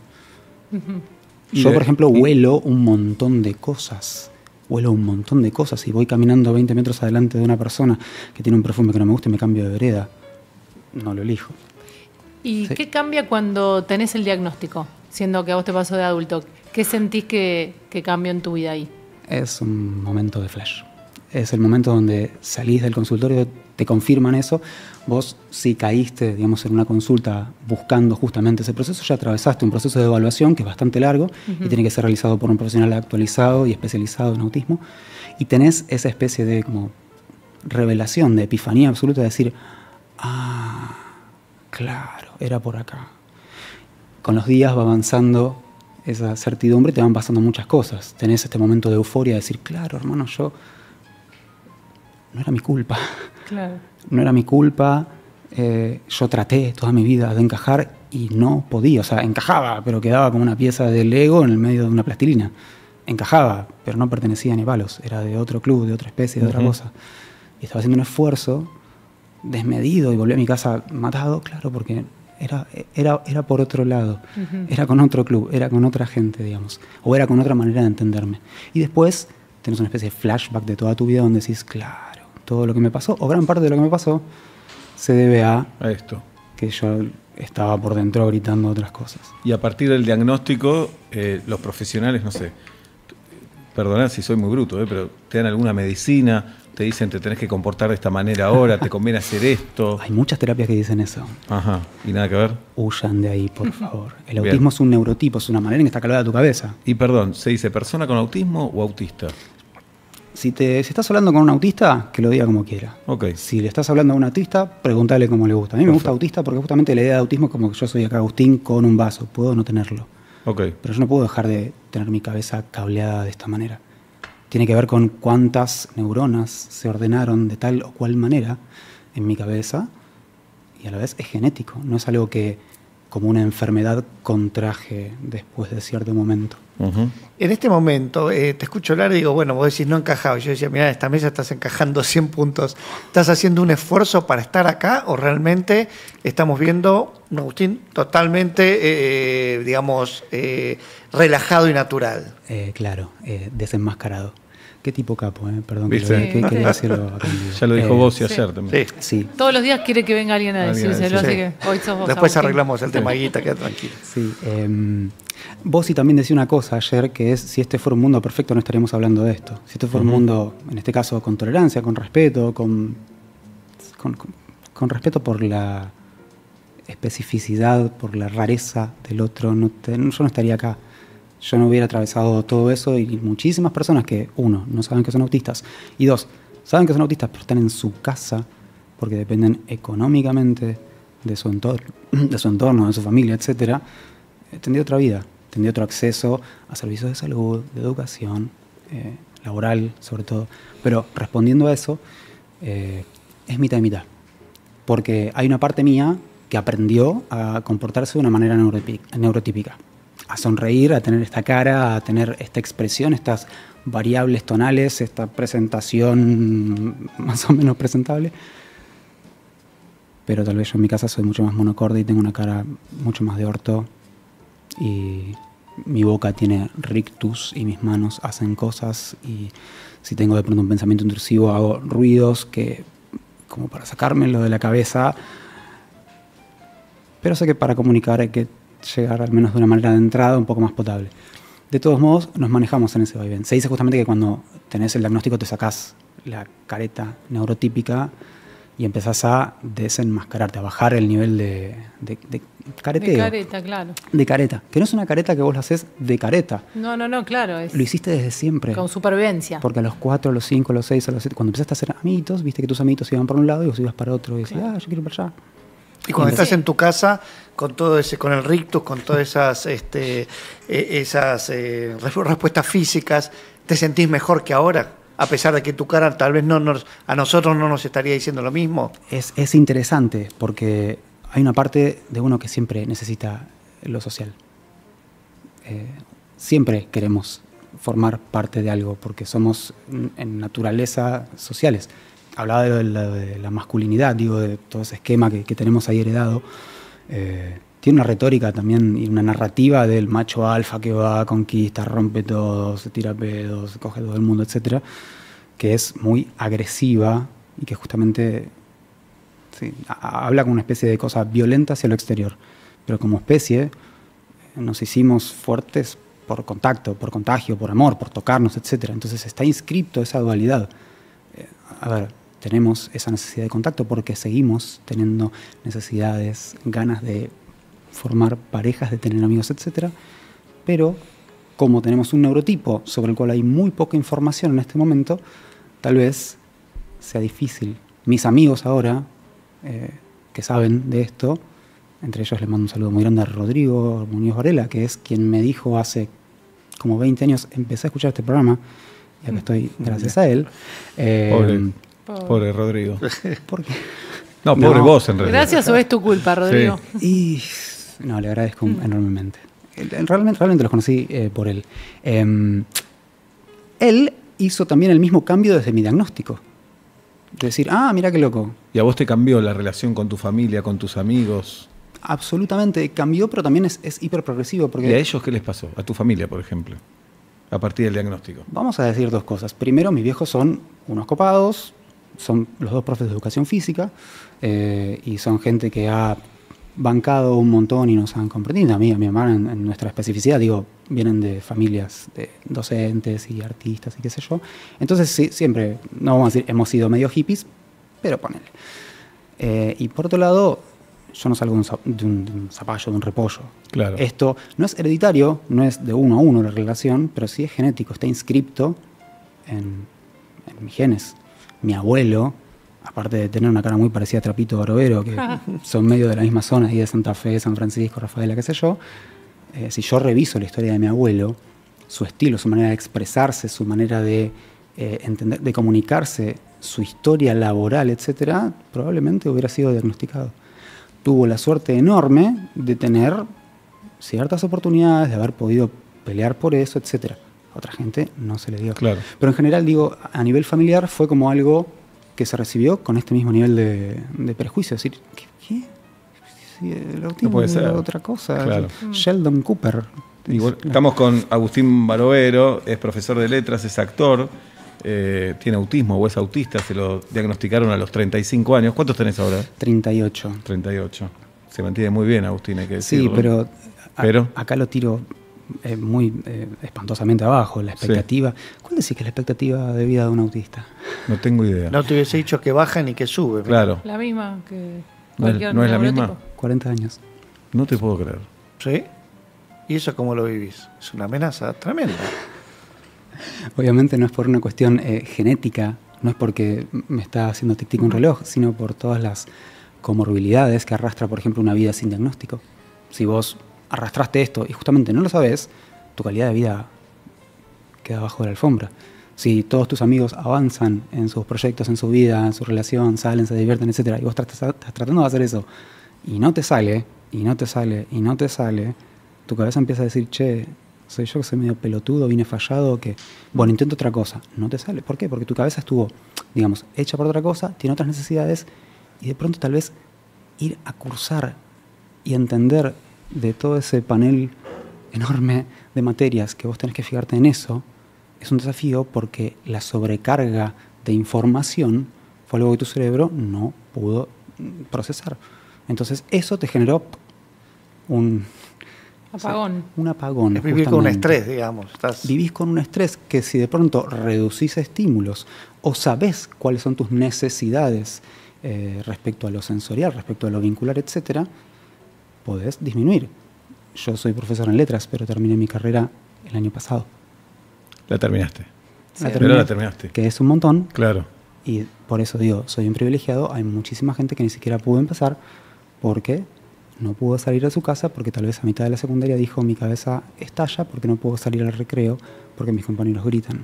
Speaker 7: Yo, por ejemplo, huelo un montón de cosas. Huelo un montón de cosas y voy caminando 20 metros adelante de una persona que tiene un perfume que no me gusta y me cambio de vereda. No lo elijo.
Speaker 5: ¿Y qué cambia cuando tenés el diagnóstico? siendo que a vos te pasó de adulto, ¿qué sentís que cambió en tu vida ahí?
Speaker 7: Es un momento de flash. Es el momento donde salís del consultorio, te confirman eso. Vos, si caíste, digamos, en una consulta buscando justamente ese proceso, ya atravesaste un proceso de evaluación que es bastante largo y tiene que ser realizado por un profesional actualizado y especializado en autismo. Y tenés esa especie de como revelación, de epifanía absoluta, de decir, claro, era por acá. Con los días va avanzando esa certidumbre y te van pasando muchas cosas. Tenés este momento de euforia de decir, claro, hermano, no era mi culpa.
Speaker 5: Claro.
Speaker 7: No era mi culpa. Yo traté toda mi vida de encajar y no podía. O sea, encajaba, pero quedaba como una pieza de Lego en el medio de una plastilina. Encajaba, pero no pertenecía ni a palos. Era de otro club, de otra especie, de otra cosa. Y estaba haciendo un esfuerzo desmedido y volví a mi casa matado, claro, porque era por otro lado. Era con otro club, era con otra gente, digamos. O era con otra manera de entenderme. Y después tenés una especie de flashback de toda tu vida donde decís, claro, todo lo que me pasó, o gran parte de lo que me pasó, se debe a
Speaker 4: esto.
Speaker 7: Que yo estaba por dentro gritando otras cosas.
Speaker 4: Y a partir del diagnóstico, los profesionales, no sé, perdonad si soy muy bruto, pero te dan alguna medicina, te dicen te tenés que comportar de esta manera ahora, te conviene hacer esto.
Speaker 7: Hay muchas terapias que dicen eso.
Speaker 4: Ajá, y nada que ver.
Speaker 7: Huyan de ahí, por favor. El autismo es un neurotipo, es una manera en que está calada tu cabeza.
Speaker 4: Y perdón, ¿se dice persona con autismo o autista?
Speaker 7: Si estás hablando con un autista, que lo diga como quiera.
Speaker 4: Okay.
Speaker 7: Si le estás hablando a un autista, pregúntale cómo le gusta. A mí me gusta autista porque justamente la idea de autismo es como que yo soy acá Agustín con un vaso. Puedo no tenerlo.
Speaker 4: Okay.
Speaker 7: Pero yo no puedo dejar de tener mi cabeza cableada de esta manera. Tiene que ver con cuántas neuronas se ordenaron de tal o cual manera en mi cabeza y a la vez es genético. No es algo que como una enfermedad contraje después de cierto momento.
Speaker 24: En este momento, te escucho hablar y digo, bueno, vos decís no encajado. Yo decía, mira, en esta mesa estás encajando 100 puntos. ¿Estás haciendo un esfuerzo para estar acá o realmente estamos viendo un Agustín totalmente, relajado y natural?
Speaker 7: Claro, desenmascarado. Qué tipo capo, perdón.
Speaker 4: ¿Viste?
Speaker 7: Que decirlo
Speaker 4: ya lo dijo vos y ayer también.
Speaker 7: Sí.
Speaker 5: Todos los días quiere que venga alguien a decírselo, así que hoy sos vos.
Speaker 24: Después
Speaker 5: Agustín.
Speaker 24: arreglamos el tema guita, queda tranquilo.
Speaker 7: Sí. Vos sí también decía una cosa ayer, que es, si este fuera un mundo perfecto no estaríamos hablando de esto. Si este fuera un mundo, en este caso, con tolerancia, con respeto, con respeto por la especificidad, por la rareza del otro, yo no estaría acá. Yo no hubiera atravesado todo eso y muchísimas personas que, uno, no saben que son autistas, y dos, saben que son autistas pero están en su casa porque dependen económicamente de su entorno, de su familia, etcétera, tendría otra vida, tendría otro acceso a servicios de salud, de educación, laboral sobre todo. Pero respondiendo a eso, es mitad y mitad. Porque hay una parte mía que aprendió a comportarse de una manera neurotípica. A sonreír, a tener esta cara, a tener esta expresión, estas variables tonales, esta presentación más o menos presentable. Pero tal vez yo en mi casa soy mucho más monocorde y tengo una cara mucho más de orto. Y mi boca tiene rictus y mis manos hacen cosas. Y si tengo de pronto un pensamiento intrusivo, hago ruidos que como para sacármelo de la cabeza. Pero sé que para comunicar hay que llegar al menos de una manera de entrada un poco más potable. De todos modos, nos manejamos en ese vaivén. Se dice justamente que cuando tenés el diagnóstico te sacás la careta neurotípica y empezás a desenmascararte, a bajar el nivel de careteo.
Speaker 5: De careta, claro.
Speaker 7: De careta. Que no es una careta que vos la haces de careta.
Speaker 5: No, claro.
Speaker 7: Lo hiciste desde siempre.
Speaker 5: Con supervivencia.
Speaker 7: Porque a los 4, a los 5, a los 6, a los 7, cuando empezaste a hacer amiguitos, viste que tus amiguitos iban por un lado y vos ibas para otro y decías, yo quiero ir para allá.
Speaker 24: Y cuando estás en tu casa, con todo ese, con el rictus, con todas esas, respuestas físicas, ¿te sentís mejor que ahora? A pesar de que tu cara tal vez a nosotros no nos estaría diciendo lo mismo.
Speaker 7: Es interesante porque hay una parte de uno que siempre necesita lo social. Siempre queremos formar parte de algo porque somos en naturaleza sociales. Hablaba de la masculinidad, de todo ese esquema que tenemos ahí heredado. Tiene una retórica también y una narrativa del macho alfa que va, conquista, rompe todo, se tira pedos, coge todo el mundo, etcétera, que es muy agresiva y que justamente habla con una especie de cosa violenta hacia lo exterior. Pero como especie nos hicimos fuertes por contacto, por contagio, por amor, por tocarnos, etc. Entonces está inscripto esa dualidad. A ver, tenemos esa necesidad de contacto porque seguimos teniendo necesidades, ganas de formar parejas, de tener amigos, etc. Pero como tenemos un neurotipo sobre el cual hay muy poca información en este momento, tal vez sea difícil. Mis amigos ahora, que saben de esto, entre ellos les mando un saludo muy grande a Rodrigo Muñoz Varela, que es quien me dijo hace como 20 años, empecé a escuchar este programa, y acá estoy gracias a él.
Speaker 4: Pobre Rodrigo.
Speaker 7: ¿Por qué?
Speaker 4: No, pobre vos en realidad.
Speaker 5: Gracias o es tu culpa, Rodrigo.
Speaker 7: Sí. Y no, le agradezco enormemente. Realmente los conocí por él. Él hizo también el mismo cambio desde mi diagnóstico. De decir, mira qué loco.
Speaker 4: ¿Y a vos te cambió la relación con tu familia, con tus amigos?
Speaker 7: Absolutamente, cambió, pero también es hiperprogresivo. Porque
Speaker 4: ¿Y a ellos qué les pasó? A tu familia, por ejemplo, a partir del diagnóstico.
Speaker 7: Vamos a decir dos cosas. Primero, mis viejos son unos copados, son los dos profes de educación física, y son gente que ha bancado un montón y nos han comprendido. A mí, a mi hermana, en nuestra especificidad, digo, vienen de familias de docentes y artistas y qué sé yo. Entonces, sí, siempre, no vamos a decir, hemos sido medio hippies, pero ponele. Y por otro lado, yo no salgo de un zapallo, de un repollo.
Speaker 4: Claro.
Speaker 7: Esto no es hereditario, no es de 1 a 1 la relación, pero sí es genético, está inscripto en mis genes. Mi abuelo, aparte de tener una cara muy parecida a Trapito Barovero, que son medio de la misma zona, ahí de Santa Fe, San Francisco, Rafaela, qué sé yo, si yo reviso la historia de mi abuelo, su estilo, su manera de expresarse, su manera de entender, de comunicarse, su historia laboral, etcétera, probablemente hubiera sido diagnosticado. Tuvo la suerte enorme de tener ciertas oportunidades, de haber podido pelear por eso, etcétera. A otra gente no se le dio.
Speaker 4: Claro.
Speaker 7: Pero en general, digo, a nivel familiar fue como algo que se recibió con este mismo nivel de prejuicio. Es decir, ¿qué? Sí, el autismo
Speaker 4: no puede ser
Speaker 7: otra cosa.
Speaker 4: Claro.
Speaker 7: Sheldon Cooper.
Speaker 4: Igual, estamos con Agustín Barovero, es profesor de letras, es actor, tiene autismo o es autista, se lo diagnosticaron a los 35 años. ¿Cuántos tenés ahora?
Speaker 7: 38.
Speaker 4: 38. Se mantiene muy bien, Agustín, hay que decirlo.
Speaker 7: Sí, pero acá lo tiro muy espantosamente abajo, la expectativa. Sí. ¿Cuál decís que es la expectativa de vida de un autista?
Speaker 4: No tengo idea.
Speaker 24: No te hubiese dicho que baja ni que sube.
Speaker 4: Claro.
Speaker 5: La misma que
Speaker 4: cualquier ¿No es la misma?
Speaker 7: 40 años.
Speaker 4: No te puedo creer.
Speaker 24: ¿Sí? ¿Y eso cómo lo vivís? Es una amenaza tremenda.
Speaker 7: Obviamente no es por una cuestión genética, no es porque me está haciendo tic-tic un reloj, sino por todas las comorbilidades que arrastra, por ejemplo, una vida sin diagnóstico. Si vos arrastraste esto y justamente no lo sabés, tu calidad de vida queda abajo de la alfombra. Si todos tus amigos avanzan en sus proyectos, en su vida, en su relación, salen, se divierten, etcétera, y vos estás tratando de hacer eso y no te sale, y no te sale, y no te sale, tu cabeza empieza a decir, che, soy yo que soy medio pelotudo, vine fallado, que bueno, intento otra cosa. No te sale. ¿Por qué? Porque tu cabeza estuvo, digamos, hecha por otra cosa, tiene otras necesidades, y de pronto tal vez ir a cursar y entender de todo ese panel enorme de materias que vos tenés que fijarte en eso, es un desafío porque la sobrecarga de información fue algo que tu cerebro no pudo procesar. Entonces eso te generó un
Speaker 5: apagón.
Speaker 7: Un apagón.
Speaker 24: Es vivir con un estrés, digamos.
Speaker 7: Vivís con un estrés que si de pronto reducís estímulos o sabés cuáles son tus necesidades respecto a lo sensorial, respecto a lo vincular, etcétera, podés disminuir. Yo soy profesor en letras, pero terminé mi carrera el año pasado.
Speaker 4: ¿La terminaste?
Speaker 7: Sí. Pero
Speaker 4: la terminaste.
Speaker 7: Que es un montón.
Speaker 4: Claro.
Speaker 7: Y por eso digo, soy un privilegiado. Hay muchísima gente que ni siquiera pudo empezar porque no pudo salir de su casa, porque tal vez a mitad de la secundaria dijo mi cabeza estalla porque no puedo salir al recreo porque mis compañeros gritan.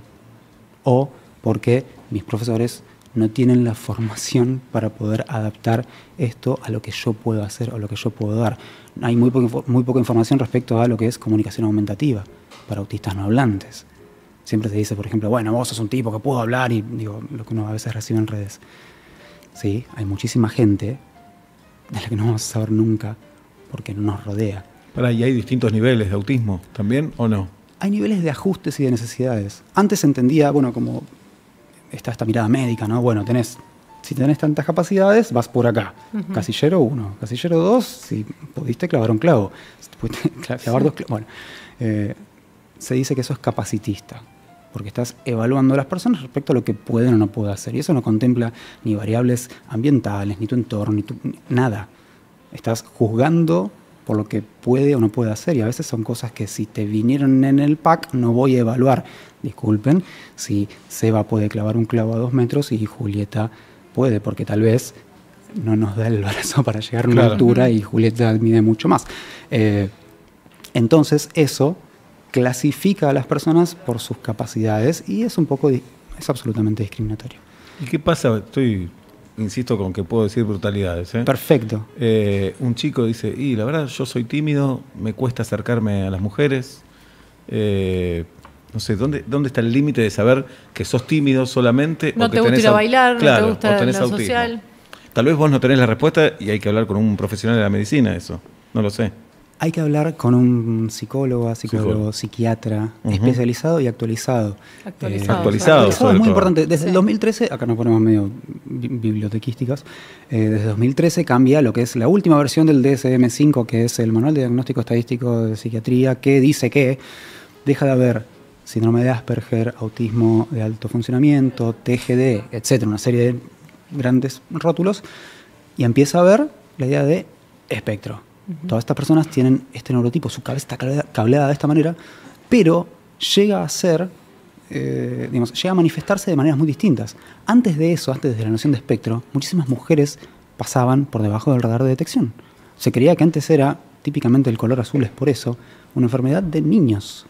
Speaker 7: O porque mis profesores no tienen la formación para poder adaptar esto a lo que yo puedo hacer o lo que yo puedo dar. Hay muy poca información respecto a lo que es comunicación aumentativa para autistas no hablantes. Siempre se dice, por ejemplo, bueno, vos sos un tipo que pudo hablar y digo, lo que uno a veces recibe en redes. Sí, hay muchísima gente de la que no vamos a saber nunca porque no nos rodea.
Speaker 4: ¿Y hay distintos niveles de autismo también o no?
Speaker 7: Hay niveles de ajustes y de necesidades. Antes se entendía, bueno, como está esta mirada médica, ¿no? Bueno, tenés Si tenés tantas capacidades, vas por acá. Casillero 1, casillero 2, si pudiste clavar un clavo. Si pudiste clavar 2 clavos. Bueno, se dice que eso es capacitista, porque estás evaluando a las personas respecto a lo que pueden o no pueden hacer. Y eso no contempla ni variables ambientales, ni tu entorno, ni nada. Estás juzgando por lo que puede o no puede hacer, y a veces son cosas que si te vinieron en el pack no voy a evaluar. Disculpen, si Seba puede clavar un clavo a 2 metros y Julieta puede, porque tal vez no nos da el brazo para llegar a una altura y Julieta mide mucho más. Entonces eso clasifica a las personas por sus capacidades y es es absolutamente discriminatorio.
Speaker 4: ¿Y qué pasa? Insisto con que puedo decir brutalidades.
Speaker 7: Perfecto.
Speaker 4: Un chico dice, la verdad yo soy tímido, me cuesta acercarme a las mujeres. No sé, ¿dónde está el límite de saber que sos tímido solamente?
Speaker 5: No
Speaker 4: o que
Speaker 5: te gusta ir a bailar,
Speaker 4: claro,
Speaker 5: no te gusta la social.
Speaker 4: Tal vez vos no tenés la respuesta y hay que hablar con un profesional de la medicina, eso. No lo sé.
Speaker 7: Hay que hablar con un psicólogo, psiquiatra, especializado y actualizado.
Speaker 4: Actualizado
Speaker 7: es muy importante. Desde el 2013, acá nos ponemos medio bibliotequísticas, desde 2013 cambia lo que es la última versión del DSM-5, que es el Manual de Diagnóstico Estadístico de Psiquiatría, que dice que deja de haber síndrome de Asperger, autismo de alto funcionamiento, TGD, etcétera, una serie de grandes rótulos, y empieza a ver la idea de espectro. Todas estas personas tienen este neurotipo, su cabeza está cableada de esta manera, pero llega a ser, llega a manifestarse de maneras muy distintas. Antes de eso, antes de la noción de espectro, muchísimas mujeres pasaban por debajo del radar de detección. Se creía que antes era, típicamente el color azul es por eso, una enfermedad de niños,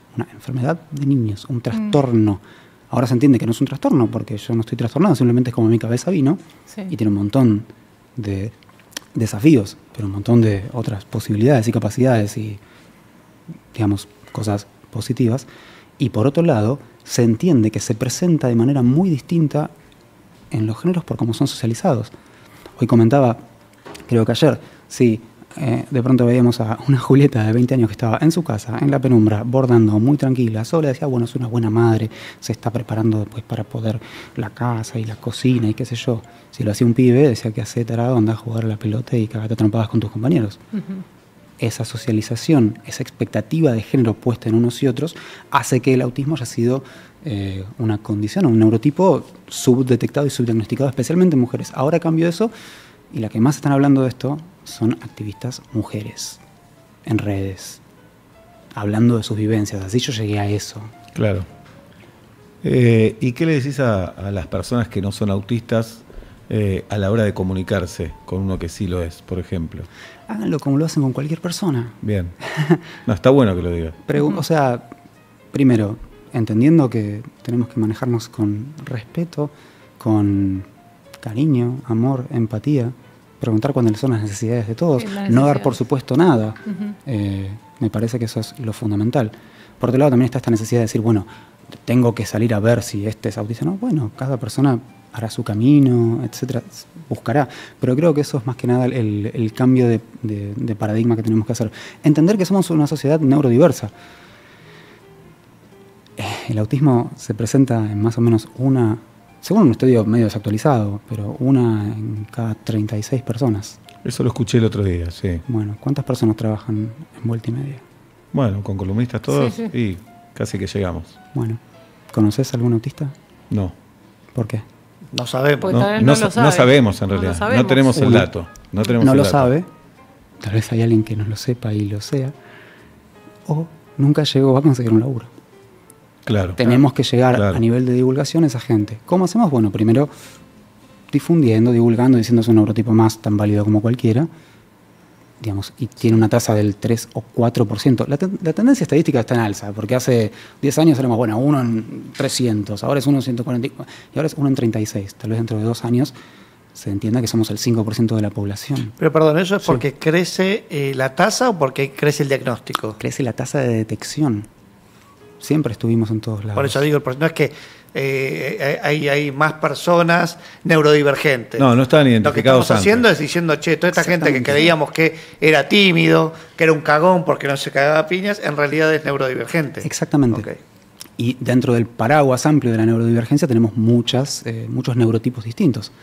Speaker 7: un trastorno. Ahora se entiende que no es un trastorno, porque yo no estoy trastornado, simplemente es como mi cabeza vino, y tiene un montón de desafíos, pero un montón de otras posibilidades y capacidades y, digamos, cosas positivas. Y por otro lado, se entiende que se presenta de manera muy distinta en los géneros por cómo son socializados. Hoy comentaba, creo que ayer, de pronto veíamos a una Julieta de 20 años que estaba en su casa, en la penumbra, bordando, muy tranquila, sola, decía, bueno, es una buena madre, se está preparando después para poder la casa y la cocina y qué sé yo. Si lo hacía un pibe, decía que hace tarado, anda a jugar a la pelota y cagate trompadas con tus compañeros. Esa socialización, esa expectativa de género puesta en unos y otros, hace que el autismo haya sido una condición, un neurotipo subdetectado y subdiagnosticado, especialmente en mujeres. Ahora cambió eso, y la que más están hablando de esto son activistas mujeres en redes, hablando de sus vivencias. Así yo llegué a eso.
Speaker 4: Claro. ¿Y qué le decís a las personas que no son autistas a la hora de comunicarse con uno que sí lo es, por ejemplo?
Speaker 7: Háganlo como lo hacen con cualquier persona.
Speaker 4: Bien. No, está bueno que lo digas.
Speaker 7: O sea, primero, entendiendo que tenemos que manejarnos con respeto, con cariño, amor, empatía, preguntar cuáles son las necesidades de todos, no dar por supuesto nada. Me parece que eso es lo fundamental. Por otro lado también está esta necesidad de decir, bueno, tengo que salir a ver si este es autista. No, bueno, cada persona hará su camino, etcétera, buscará. Pero creo que eso es más que nada el cambio de paradigma que tenemos que hacer. Entender que somos una sociedad neurodiversa. El autismo se presenta en más o menos según un estudio medio desactualizado, pero 1 en cada 36 personas.
Speaker 4: Eso lo escuché el otro día, sí.
Speaker 7: Bueno, ¿cuántas personas trabajan en Vuelta y Media?
Speaker 4: Bueno, con columnistas todos y casi que llegamos.
Speaker 7: Bueno, ¿conoces algún autista?
Speaker 4: No.
Speaker 7: ¿Por qué?
Speaker 24: No sabemos.
Speaker 4: No sabemos en realidad. No tenemos el dato.
Speaker 7: No lo sabe. Tal vez hay alguien que no lo sepa y lo sea. O nunca llegó a conseguir un laburo.
Speaker 4: Claro.
Speaker 7: Tenemos que llegar a nivel de divulgación a esa gente. ¿Cómo hacemos? Bueno, primero difundiendo, divulgando, diciendo es un neurotipo más tan válido como cualquiera, digamos, y tiene una tasa del 3 o 4%. La tendencia estadística está en alza, porque hace 10 años éramos, 1 en 300, ahora es 1 en 140, y ahora es 1 en 36. Tal vez dentro de 2 años se entienda que somos el 5% de la población.
Speaker 24: Pero perdón, ¿eso es porque crece la tasa o porque crece el diagnóstico?
Speaker 7: Crece la tasa de detección. Siempre estuvimos en todos lados.
Speaker 24: Por eso digo, no es que hay más personas neurodivergentes.
Speaker 4: No estaban identificados.
Speaker 24: Lo que estamos haciendo es diciendo, toda esta gente que creíamos que era tímido, que era un cagón porque no se cagaba a piñas, en realidad es neurodivergente.
Speaker 7: Exactamente. Okay. Y dentro del paraguas amplio de la neurodivergencia tenemos muchos neurotipos distintos.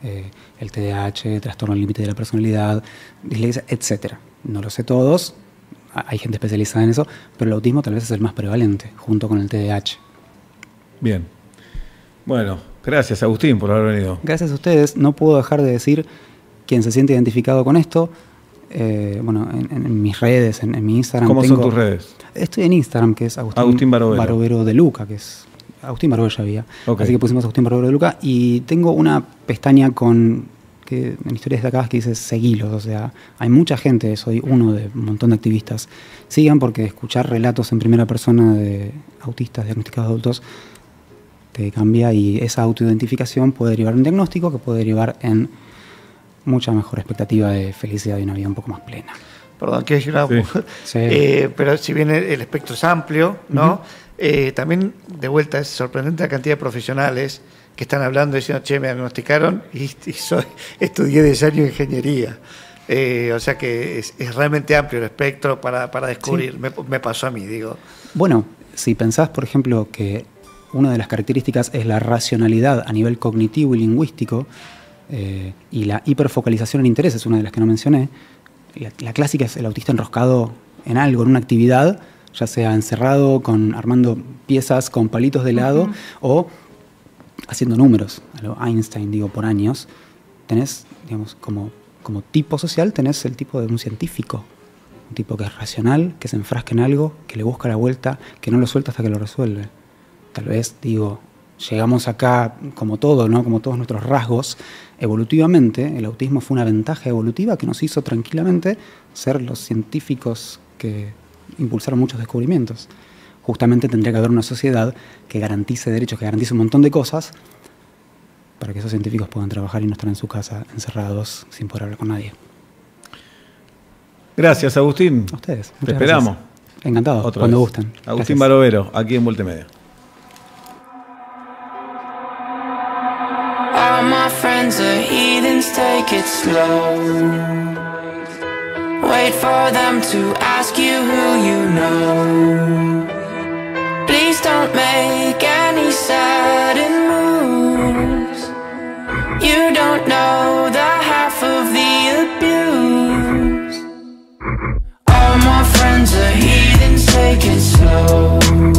Speaker 7: el TDAH, trastorno límite de la personalidad, dislexia, etc. No lo sé todos, hay gente especializada en eso, pero el autismo tal vez es el más prevalente, junto con el TDAH.
Speaker 4: Bien. Bueno, gracias Agustín por haber venido.
Speaker 7: Gracias a ustedes. No puedo dejar de decir, quien se siente identificado con esto, bueno, en mis redes, en mi Instagram.
Speaker 4: ¿Cómo son tus redes?
Speaker 7: Estoy en Instagram, que es
Speaker 4: Agustín
Speaker 7: Barovero de Luca, que es Agustín Barovero ya había.
Speaker 4: Okay.
Speaker 7: Así que pusimos Agustín Barovero de Luca. Y tengo una pestaña que en Historias Destacadas que dice seguilos. O sea, hay mucha gente, soy uno de un montón de activistas. Sigan, porque escuchar relatos en primera persona de autistas diagnosticados adultos te cambia, y esa autoidentificación puede derivar en un diagnóstico que puede derivar en mucha mejor expectativa de felicidad y una vida un poco más plena.
Speaker 24: Perdón, quiero decir algo.
Speaker 7: Sí.
Speaker 24: Pero si bien el espectro es amplio, ¿no? También, de vuelta, es sorprendente la cantidad de profesionales que están hablando, diciendo, che, me diagnosticaron y estudié 10 años de ingeniería. O sea que es realmente amplio el espectro para descubrir. Sí. Me pasó a mí, digo.
Speaker 7: Bueno, si pensás, por ejemplo, que una de las características es la racionalidad a nivel cognitivo y lingüístico, y la hiperfocalización en interés es una de las que no mencioné. La clásica es el autista enroscado en algo, en una actividad, ya sea encerrado, armando piezas con palitos de helado, o haciendo números, a lo Einstein, digo, por años. Tenés, digamos, como tipo social, tenés el tipo de un científico. Un tipo que es racional, que se enfrasca en algo, que le busca la vuelta, que no lo suelta hasta que lo resuelve. Tal vez, digo, llegamos acá como todo, ¿no? Como todos nuestros rasgos, evolutivamente, el autismo fue una ventaja evolutiva que nos hizo tranquilamente ser los científicos que impulsaron muchos descubrimientos. Justamente tendría que haber una sociedad que garantice derechos, que garantice un montón de cosas para que esos científicos puedan trabajar y no estar en su casa encerrados sin poder hablar con nadie.
Speaker 4: Gracias, Agustín.
Speaker 7: A ustedes.
Speaker 4: Te esperamos.
Speaker 7: Gracias. Encantado, cuando gusten.
Speaker 4: Agustín Barovero, aquí en Multimedia.
Speaker 8: All my friends are heathens, take it slow. Wait for them to ask you who you know. Please don't make any sudden moves. You don't know the half of the abuse. All my friends are heathens, take it slow.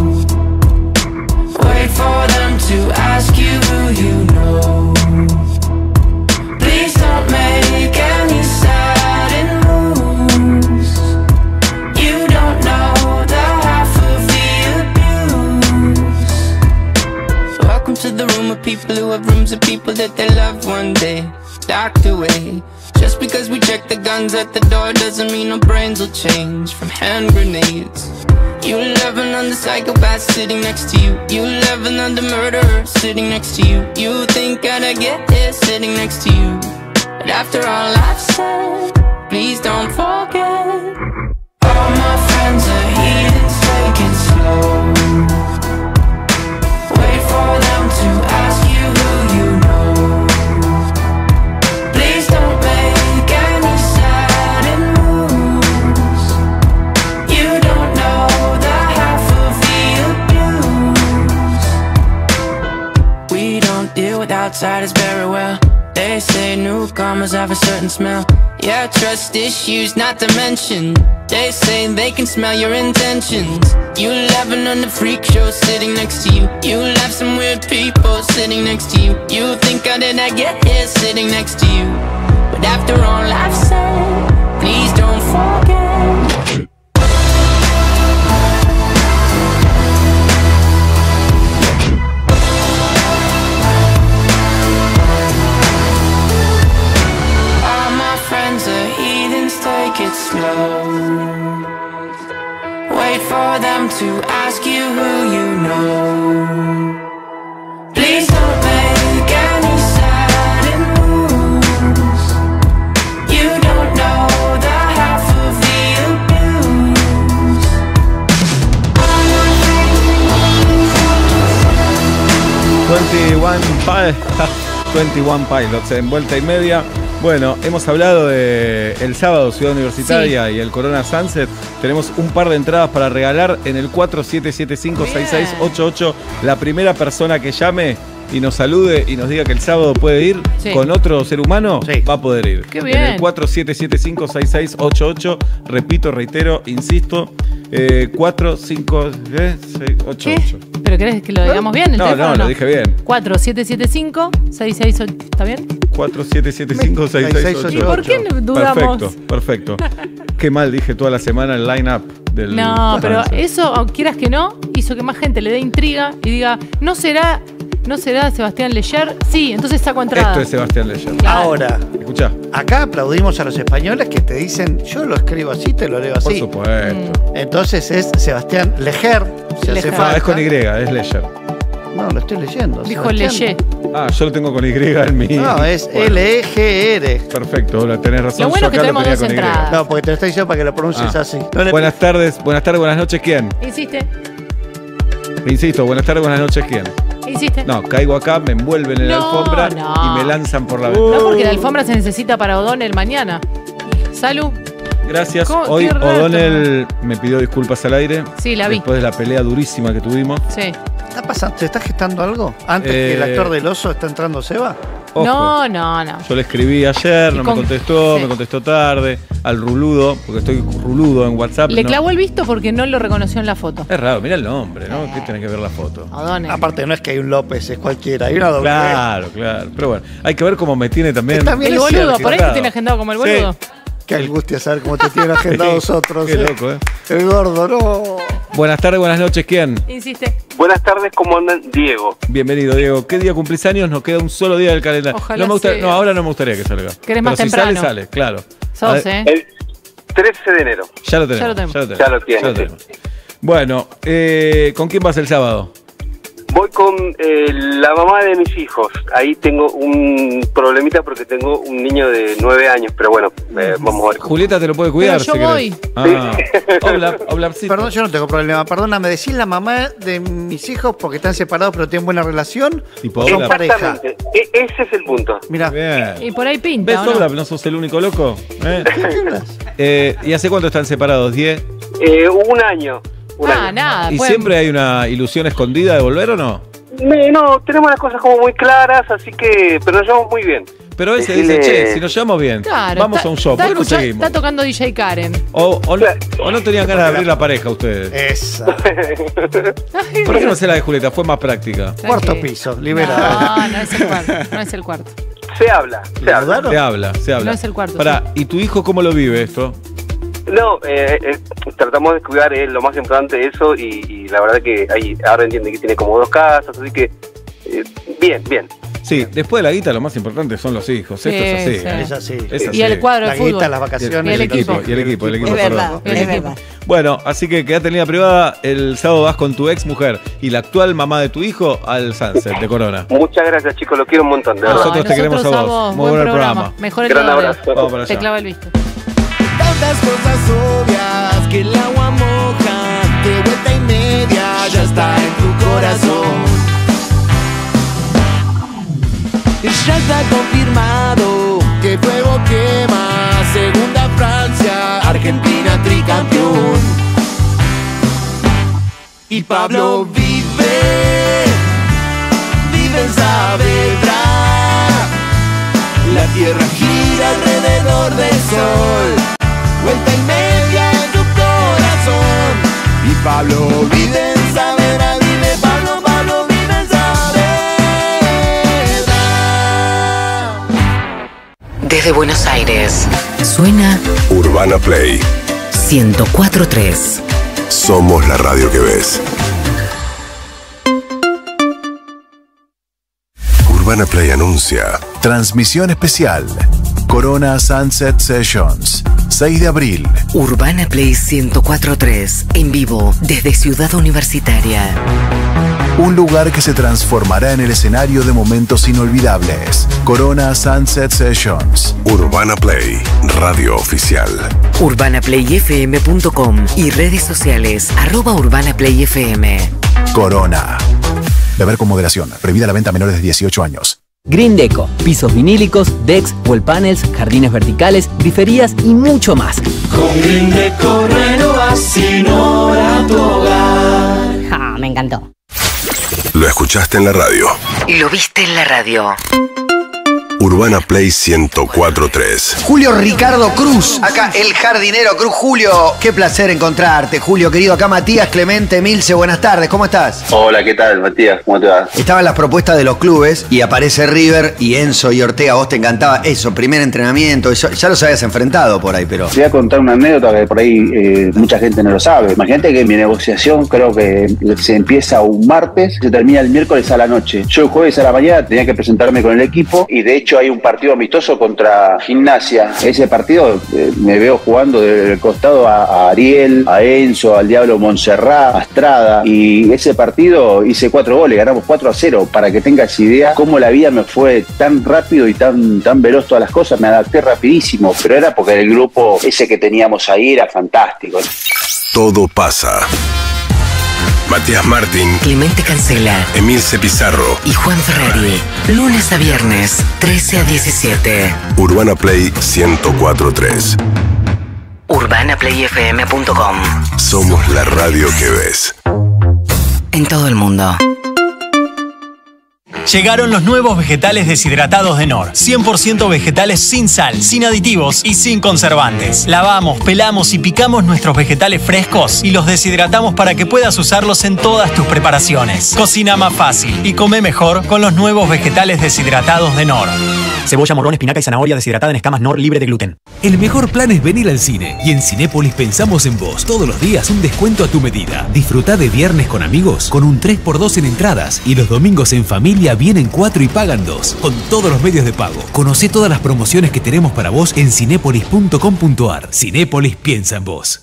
Speaker 8: Wait for them to ask you who you know. Please don't make any sudden moves. You don't know the half of the abuse. Welcome to the room of people who have rooms of people that they love one day docked away. Just because we check the guns at the door doesn't mean our brains will change from hand grenades. You love another psychopath sitting next to you. You love another murderer sitting next to you. You think I'd get here sitting next to you. But after all I've said, please don't forget. All my friends are heathens, take it slow. Wait for them to ask you who you know. Please don't make any sudden moves. You don't know the half of the abuse. We don't deal with outsiders very well. They say newcomers have a certain smell. Yeah, trust issues not to mention. They say they can smell your intentions. You laughing on the freak show sitting next to you. You laugh some weird people sitting next to you. You think how did I get here sitting next to you? But after all I've said, please don't forget. Take it slow. Wait for them to ask you who you know. Please don't make any sudden moves. You don't know the half of the abuse.
Speaker 4: 21 Pilots en vuelta y media. Bueno, hemos hablado de el sábado Ciudad Universitaria y el Corona Sunset. Tenemos un par de entradas para regalar en el 4775-6688. La primera persona que llame y nos salude y nos diga que el sábado puede ir con otro ser humano, va a poder ir.
Speaker 5: Qué bien.
Speaker 4: En el 4775-6688, repito, reitero, insisto, 45688.
Speaker 5: ¿Pero querés que lo digamos bien?
Speaker 4: No, lo dije bien.
Speaker 5: 4775-668, ¿está bien?
Speaker 4: 4775-6688.
Speaker 5: ¿Y por qué dudamos?
Speaker 4: Perfecto. Qué mal dije toda la semana el line-up del...
Speaker 5: No, pero eso, aunque quieras que no, hizo que más gente le dé intriga y diga, ¿no será Sebastián Leyer? Sí, entonces saco entrada.
Speaker 4: Esto es Sebastián Leyer.
Speaker 5: Claro.
Speaker 24: Ahora,
Speaker 4: escuchá.
Speaker 24: Acá aplaudimos a los españoles que te dicen, yo lo escribo así, te lo leo así.
Speaker 4: Por supuesto.
Speaker 24: Entonces es Sebastián Lejer. Si hace
Speaker 4: No,
Speaker 24: falta.
Speaker 4: es con Y, es Leyer.
Speaker 24: No, lo estoy leyendo.
Speaker 5: Dijo
Speaker 24: Sebastián.
Speaker 5: Leye.
Speaker 4: Ah, yo lo tengo con Y en mi...
Speaker 24: No, es L-E-G-R.
Speaker 4: Perfecto, tenés razón.
Speaker 5: Lo bueno
Speaker 4: yo
Speaker 5: es que
Speaker 4: acá lo
Speaker 5: tenemos
Speaker 4: tenía
Speaker 5: dos
Speaker 4: con Y.
Speaker 5: entradas.
Speaker 24: No, porque te lo estoy diciendo para que lo pronuncies así. No le-
Speaker 4: Buenas tardes, buenas noches, ¿quién?
Speaker 5: Insiste.
Speaker 4: Insisto, buenas tardes, buenas noches, ¿quién?
Speaker 5: Insiste.
Speaker 4: No, caigo acá, me envuelven en la
Speaker 5: No,
Speaker 4: alfombra
Speaker 5: no.
Speaker 4: y me lanzan por la ventana.
Speaker 5: No, porque la alfombra se necesita para O'Donnell mañana. Salud.
Speaker 4: Gracias.
Speaker 5: ¿Cómo?
Speaker 4: Hoy
Speaker 5: Qué rato.
Speaker 4: O'Donnell me pidió disculpas al aire.
Speaker 5: Sí, la vi.
Speaker 4: Después de la pelea durísima que tuvimos.
Speaker 5: Sí.
Speaker 24: ¿Está pasando? ¿Te está gestando algo? Antes que el actor del oso está entrando Seba.
Speaker 4: Ojo.
Speaker 5: No.
Speaker 4: Yo le escribí ayer,
Speaker 5: Y
Speaker 4: no
Speaker 5: con-
Speaker 4: me contestó,
Speaker 5: sí.
Speaker 4: me contestó tarde. Al ruludo, porque estoy ruludo en WhatsApp.
Speaker 5: Le
Speaker 4: no.
Speaker 5: clavó el visto porque no lo reconoció en la foto.
Speaker 4: Es raro, mira el nombre, ¿no? ¿Qué tenés que ver la foto?
Speaker 5: O'Donnell.
Speaker 24: Aparte, no es que hay un López, es cualquiera. Hay una doble.
Speaker 4: Claro. Pero bueno, hay que ver cómo me tiene también.
Speaker 24: También
Speaker 5: El
Speaker 24: es
Speaker 5: boludo,
Speaker 24: cierto.
Speaker 5: por ahí te tiene agendado como el boludo.
Speaker 4: Sí.
Speaker 24: Qué angustia saber cómo te tienen agendados otros.
Speaker 4: Qué loco, ¿eh?
Speaker 24: El gordo, no.
Speaker 4: Buenas tardes, buenas noches, ¿quién?
Speaker 5: Insiste.
Speaker 10: Buenas tardes, ¿cómo andan? Diego.
Speaker 4: Bienvenido, Diego. ¿Qué día cumplís años? Nos queda un solo día del calendario.
Speaker 5: Ojalá
Speaker 4: No,
Speaker 5: sea.
Speaker 4: ahora no me gustaría que salga.
Speaker 5: Querés más
Speaker 4: Pero si
Speaker 5: temprano.
Speaker 4: sale, claro.
Speaker 5: Sos,
Speaker 4: A ver,
Speaker 10: El 13 de enero.
Speaker 4: Ya lo tenemos.
Speaker 5: Ya lo tenemos.
Speaker 10: Ya lo tiene, sí.
Speaker 4: Bueno, ¿con quién vas el sábado?
Speaker 10: Voy con la mamá de mis hijos. Ahí tengo un problemita porque tengo un niño de 9 años, pero bueno, vamos a ver.
Speaker 4: Julieta te lo puede cuidar.
Speaker 5: Pero yo
Speaker 4: si querés.
Speaker 5: voy.
Speaker 24: Perdón, yo no tengo problema. Perdóname, ¿decís la mamá de mis hijos porque están separados pero tienen buena relación? ¿O son pareja?
Speaker 10: Exactamente. Ese es el punto.
Speaker 24: Mira.
Speaker 4: Bien.
Speaker 5: Y por ahí pinta.
Speaker 4: ¿Ves,
Speaker 5: ¿o no?
Speaker 4: Oblap? ¿No sos el único loco? ¿Y hace cuánto están separados? ¿10?
Speaker 10: Un año.
Speaker 5: Nada.
Speaker 4: ¿Y siempre hay una ilusión escondida de volver o no?
Speaker 10: No, tenemos las cosas como muy claras, así que... Pero nos llevamos muy bien.
Speaker 4: Pero ese dice, che, si nos llevamos bien,
Speaker 5: Claro,
Speaker 4: vamos
Speaker 5: está-
Speaker 4: a un show,
Speaker 5: está
Speaker 4: ¿por qué no
Speaker 5: escucha-
Speaker 4: seguimos?
Speaker 5: Está tocando DJ Karen.
Speaker 4: O no tenían ganas de abrir la pareja ustedes.
Speaker 24: Esa.
Speaker 4: ¿Por qué no se la de Julieta? Fue más práctica.
Speaker 24: Cuarto piso, liberado.
Speaker 5: No es el cuarto. No es el cuarto.
Speaker 10: Se habla.
Speaker 4: Se habla.
Speaker 5: No es el cuarto,
Speaker 4: Pará,
Speaker 5: sí.
Speaker 4: ¿y tu hijo cómo lo vive esto?
Speaker 10: No, tratamos de cuidar lo más importante de eso y la verdad que ahora entiende que tiene como 2 casas, así que bien.
Speaker 4: Sí, después de la guita lo más importante son los hijos.
Speaker 5: Sí,
Speaker 4: Esto es así.
Speaker 5: sí.
Speaker 4: ¿eh?
Speaker 24: Es así.
Speaker 4: Es así.
Speaker 5: Y el cuadro de
Speaker 24: La
Speaker 5: fútbol.
Speaker 24: guita, las vacaciones.
Speaker 5: Y el equipo.
Speaker 4: Y el equipo.
Speaker 11: Es
Speaker 4: perdón.
Speaker 11: verdad,
Speaker 4: El
Speaker 11: es
Speaker 4: equipo.
Speaker 11: verdad.
Speaker 4: Bueno, así que quédate en línea privada. El sábado vas con tu ex mujer y la actual mamá de tu hijo al Sunset de Corona.
Speaker 10: Muchas gracias, chicos, lo quiero un montón, de verdad.
Speaker 4: Nosotros te queremos a vos. Muy
Speaker 5: Buen
Speaker 4: buen programa.
Speaker 5: Mejor el
Speaker 10: Gran
Speaker 5: día de hoy.
Speaker 10: abrazo.
Speaker 4: Vamos para
Speaker 5: Te
Speaker 4: allá.
Speaker 5: clava el visto.
Speaker 1: Tantas cosas obvias que el agua moja, de vuelta y media ya está en tu corazón. Ya está confirmado que fuego quema, segunda Francia, Argentina tricampeón. Y Pablo vive en Saavedra. La tierra gira alrededor del sol, vuelta y media en tu corazón. Y Pablo vive en Saavedra, vive Pablo vive en Saavedra.
Speaker 2: Desde Buenos Aires, suena
Speaker 9: Urbana Play.
Speaker 2: 104.3.
Speaker 9: Somos la radio que ves. Urbana Play anuncia.
Speaker 12: Transmisión especial. Corona Sunset Sessions. 6 de abril.
Speaker 2: Urbana Play 104.3. En vivo, desde Ciudad Universitaria.
Speaker 12: Un lugar que se transformará en el escenario de momentos inolvidables. Corona Sunset Sessions.
Speaker 9: Urbana Play, radio oficial.
Speaker 2: UrbanaPlayFM.com y redes sociales @UrbanaPlayFM.
Speaker 12: Corona. Beber con moderación. Prohibida la venta a menores de 18 años.
Speaker 13: Green Deco, pisos vinílicos, decks, wall panels, jardines verticales, griferías y mucho más.
Speaker 1: Con Green Deco renovas sin hora tu hogar.
Speaker 11: Me encantó.
Speaker 9: Lo escuchaste en la radio.
Speaker 2: Lo viste en la radio.
Speaker 9: Urbana Play 104.3.
Speaker 3: Julio Ricardo Cruz, acá el jardinero Cruz. Julio, qué placer encontrarte, Julio querido. Acá Matías Clemente Milce, buenas tardes, ¿cómo estás?
Speaker 11: Hola, ¿qué tal, Matías? ¿Cómo te va?
Speaker 3: Estaban las propuestas de los clubes y aparece River y Enzo y Ortega. Vos te encantaba eso, primer entrenamiento, eso, ya los habías enfrentado por ahí, pero...
Speaker 11: Te voy a contar una anécdota que por ahí mucha gente no lo sabe. Imagínate que mi negociación creo que se empieza un martes, se termina el miércoles a la noche. Yo el jueves a la mañana tenía que presentarme con el equipo y de hecho hay un partido amistoso contra Gimnasia. Ese partido me veo jugando del costado a Ariel, a Enzo, al Diablo Montserrat, a Estrada, y ese partido hice 4 goles, ganamos 4-0. Para que tengas idea cómo la vida me fue tan rápido y tan veloz todas las cosas, me adapté rapidísimo, pero era porque el grupo ese que teníamos ahí era fantástico.
Speaker 9: Todo pasa. Matías Martín,
Speaker 2: Clemente Cancela,
Speaker 9: Emilce Pizarro
Speaker 2: y Juan Ferrari. Lunes a viernes, 13 a 17.
Speaker 9: Urbana Play 104.3.
Speaker 2: UrbanaPlayFM.com.
Speaker 9: Somos la radio que ves.
Speaker 2: En todo el mundo.
Speaker 15: Llegaron los nuevos vegetales deshidratados de Knorr. 100% vegetales sin sal, sin aditivos y sin conservantes. Lavamos, pelamos y picamos nuestros vegetales frescos y los deshidratamos para que puedas usarlos en todas tus preparaciones. Cocina más fácil y come mejor con los nuevos vegetales deshidratados de Knorr. Cebolla, morrón, espinaca y zanahoria deshidratada en escamas Knorr libre de gluten.
Speaker 17: El mejor plan es venir al cine y en Cinépolis pensamos en vos. Todos los días un descuento a tu medida. Disfrutá de viernes con amigos con un 3x2 en entradas y los domingos en familia vienen 4 y pagan 2 con todos los medios de pago. Conocé todas las promociones que tenemos para vos en cinépolis.com.ar. Cinépolis piensa en vos.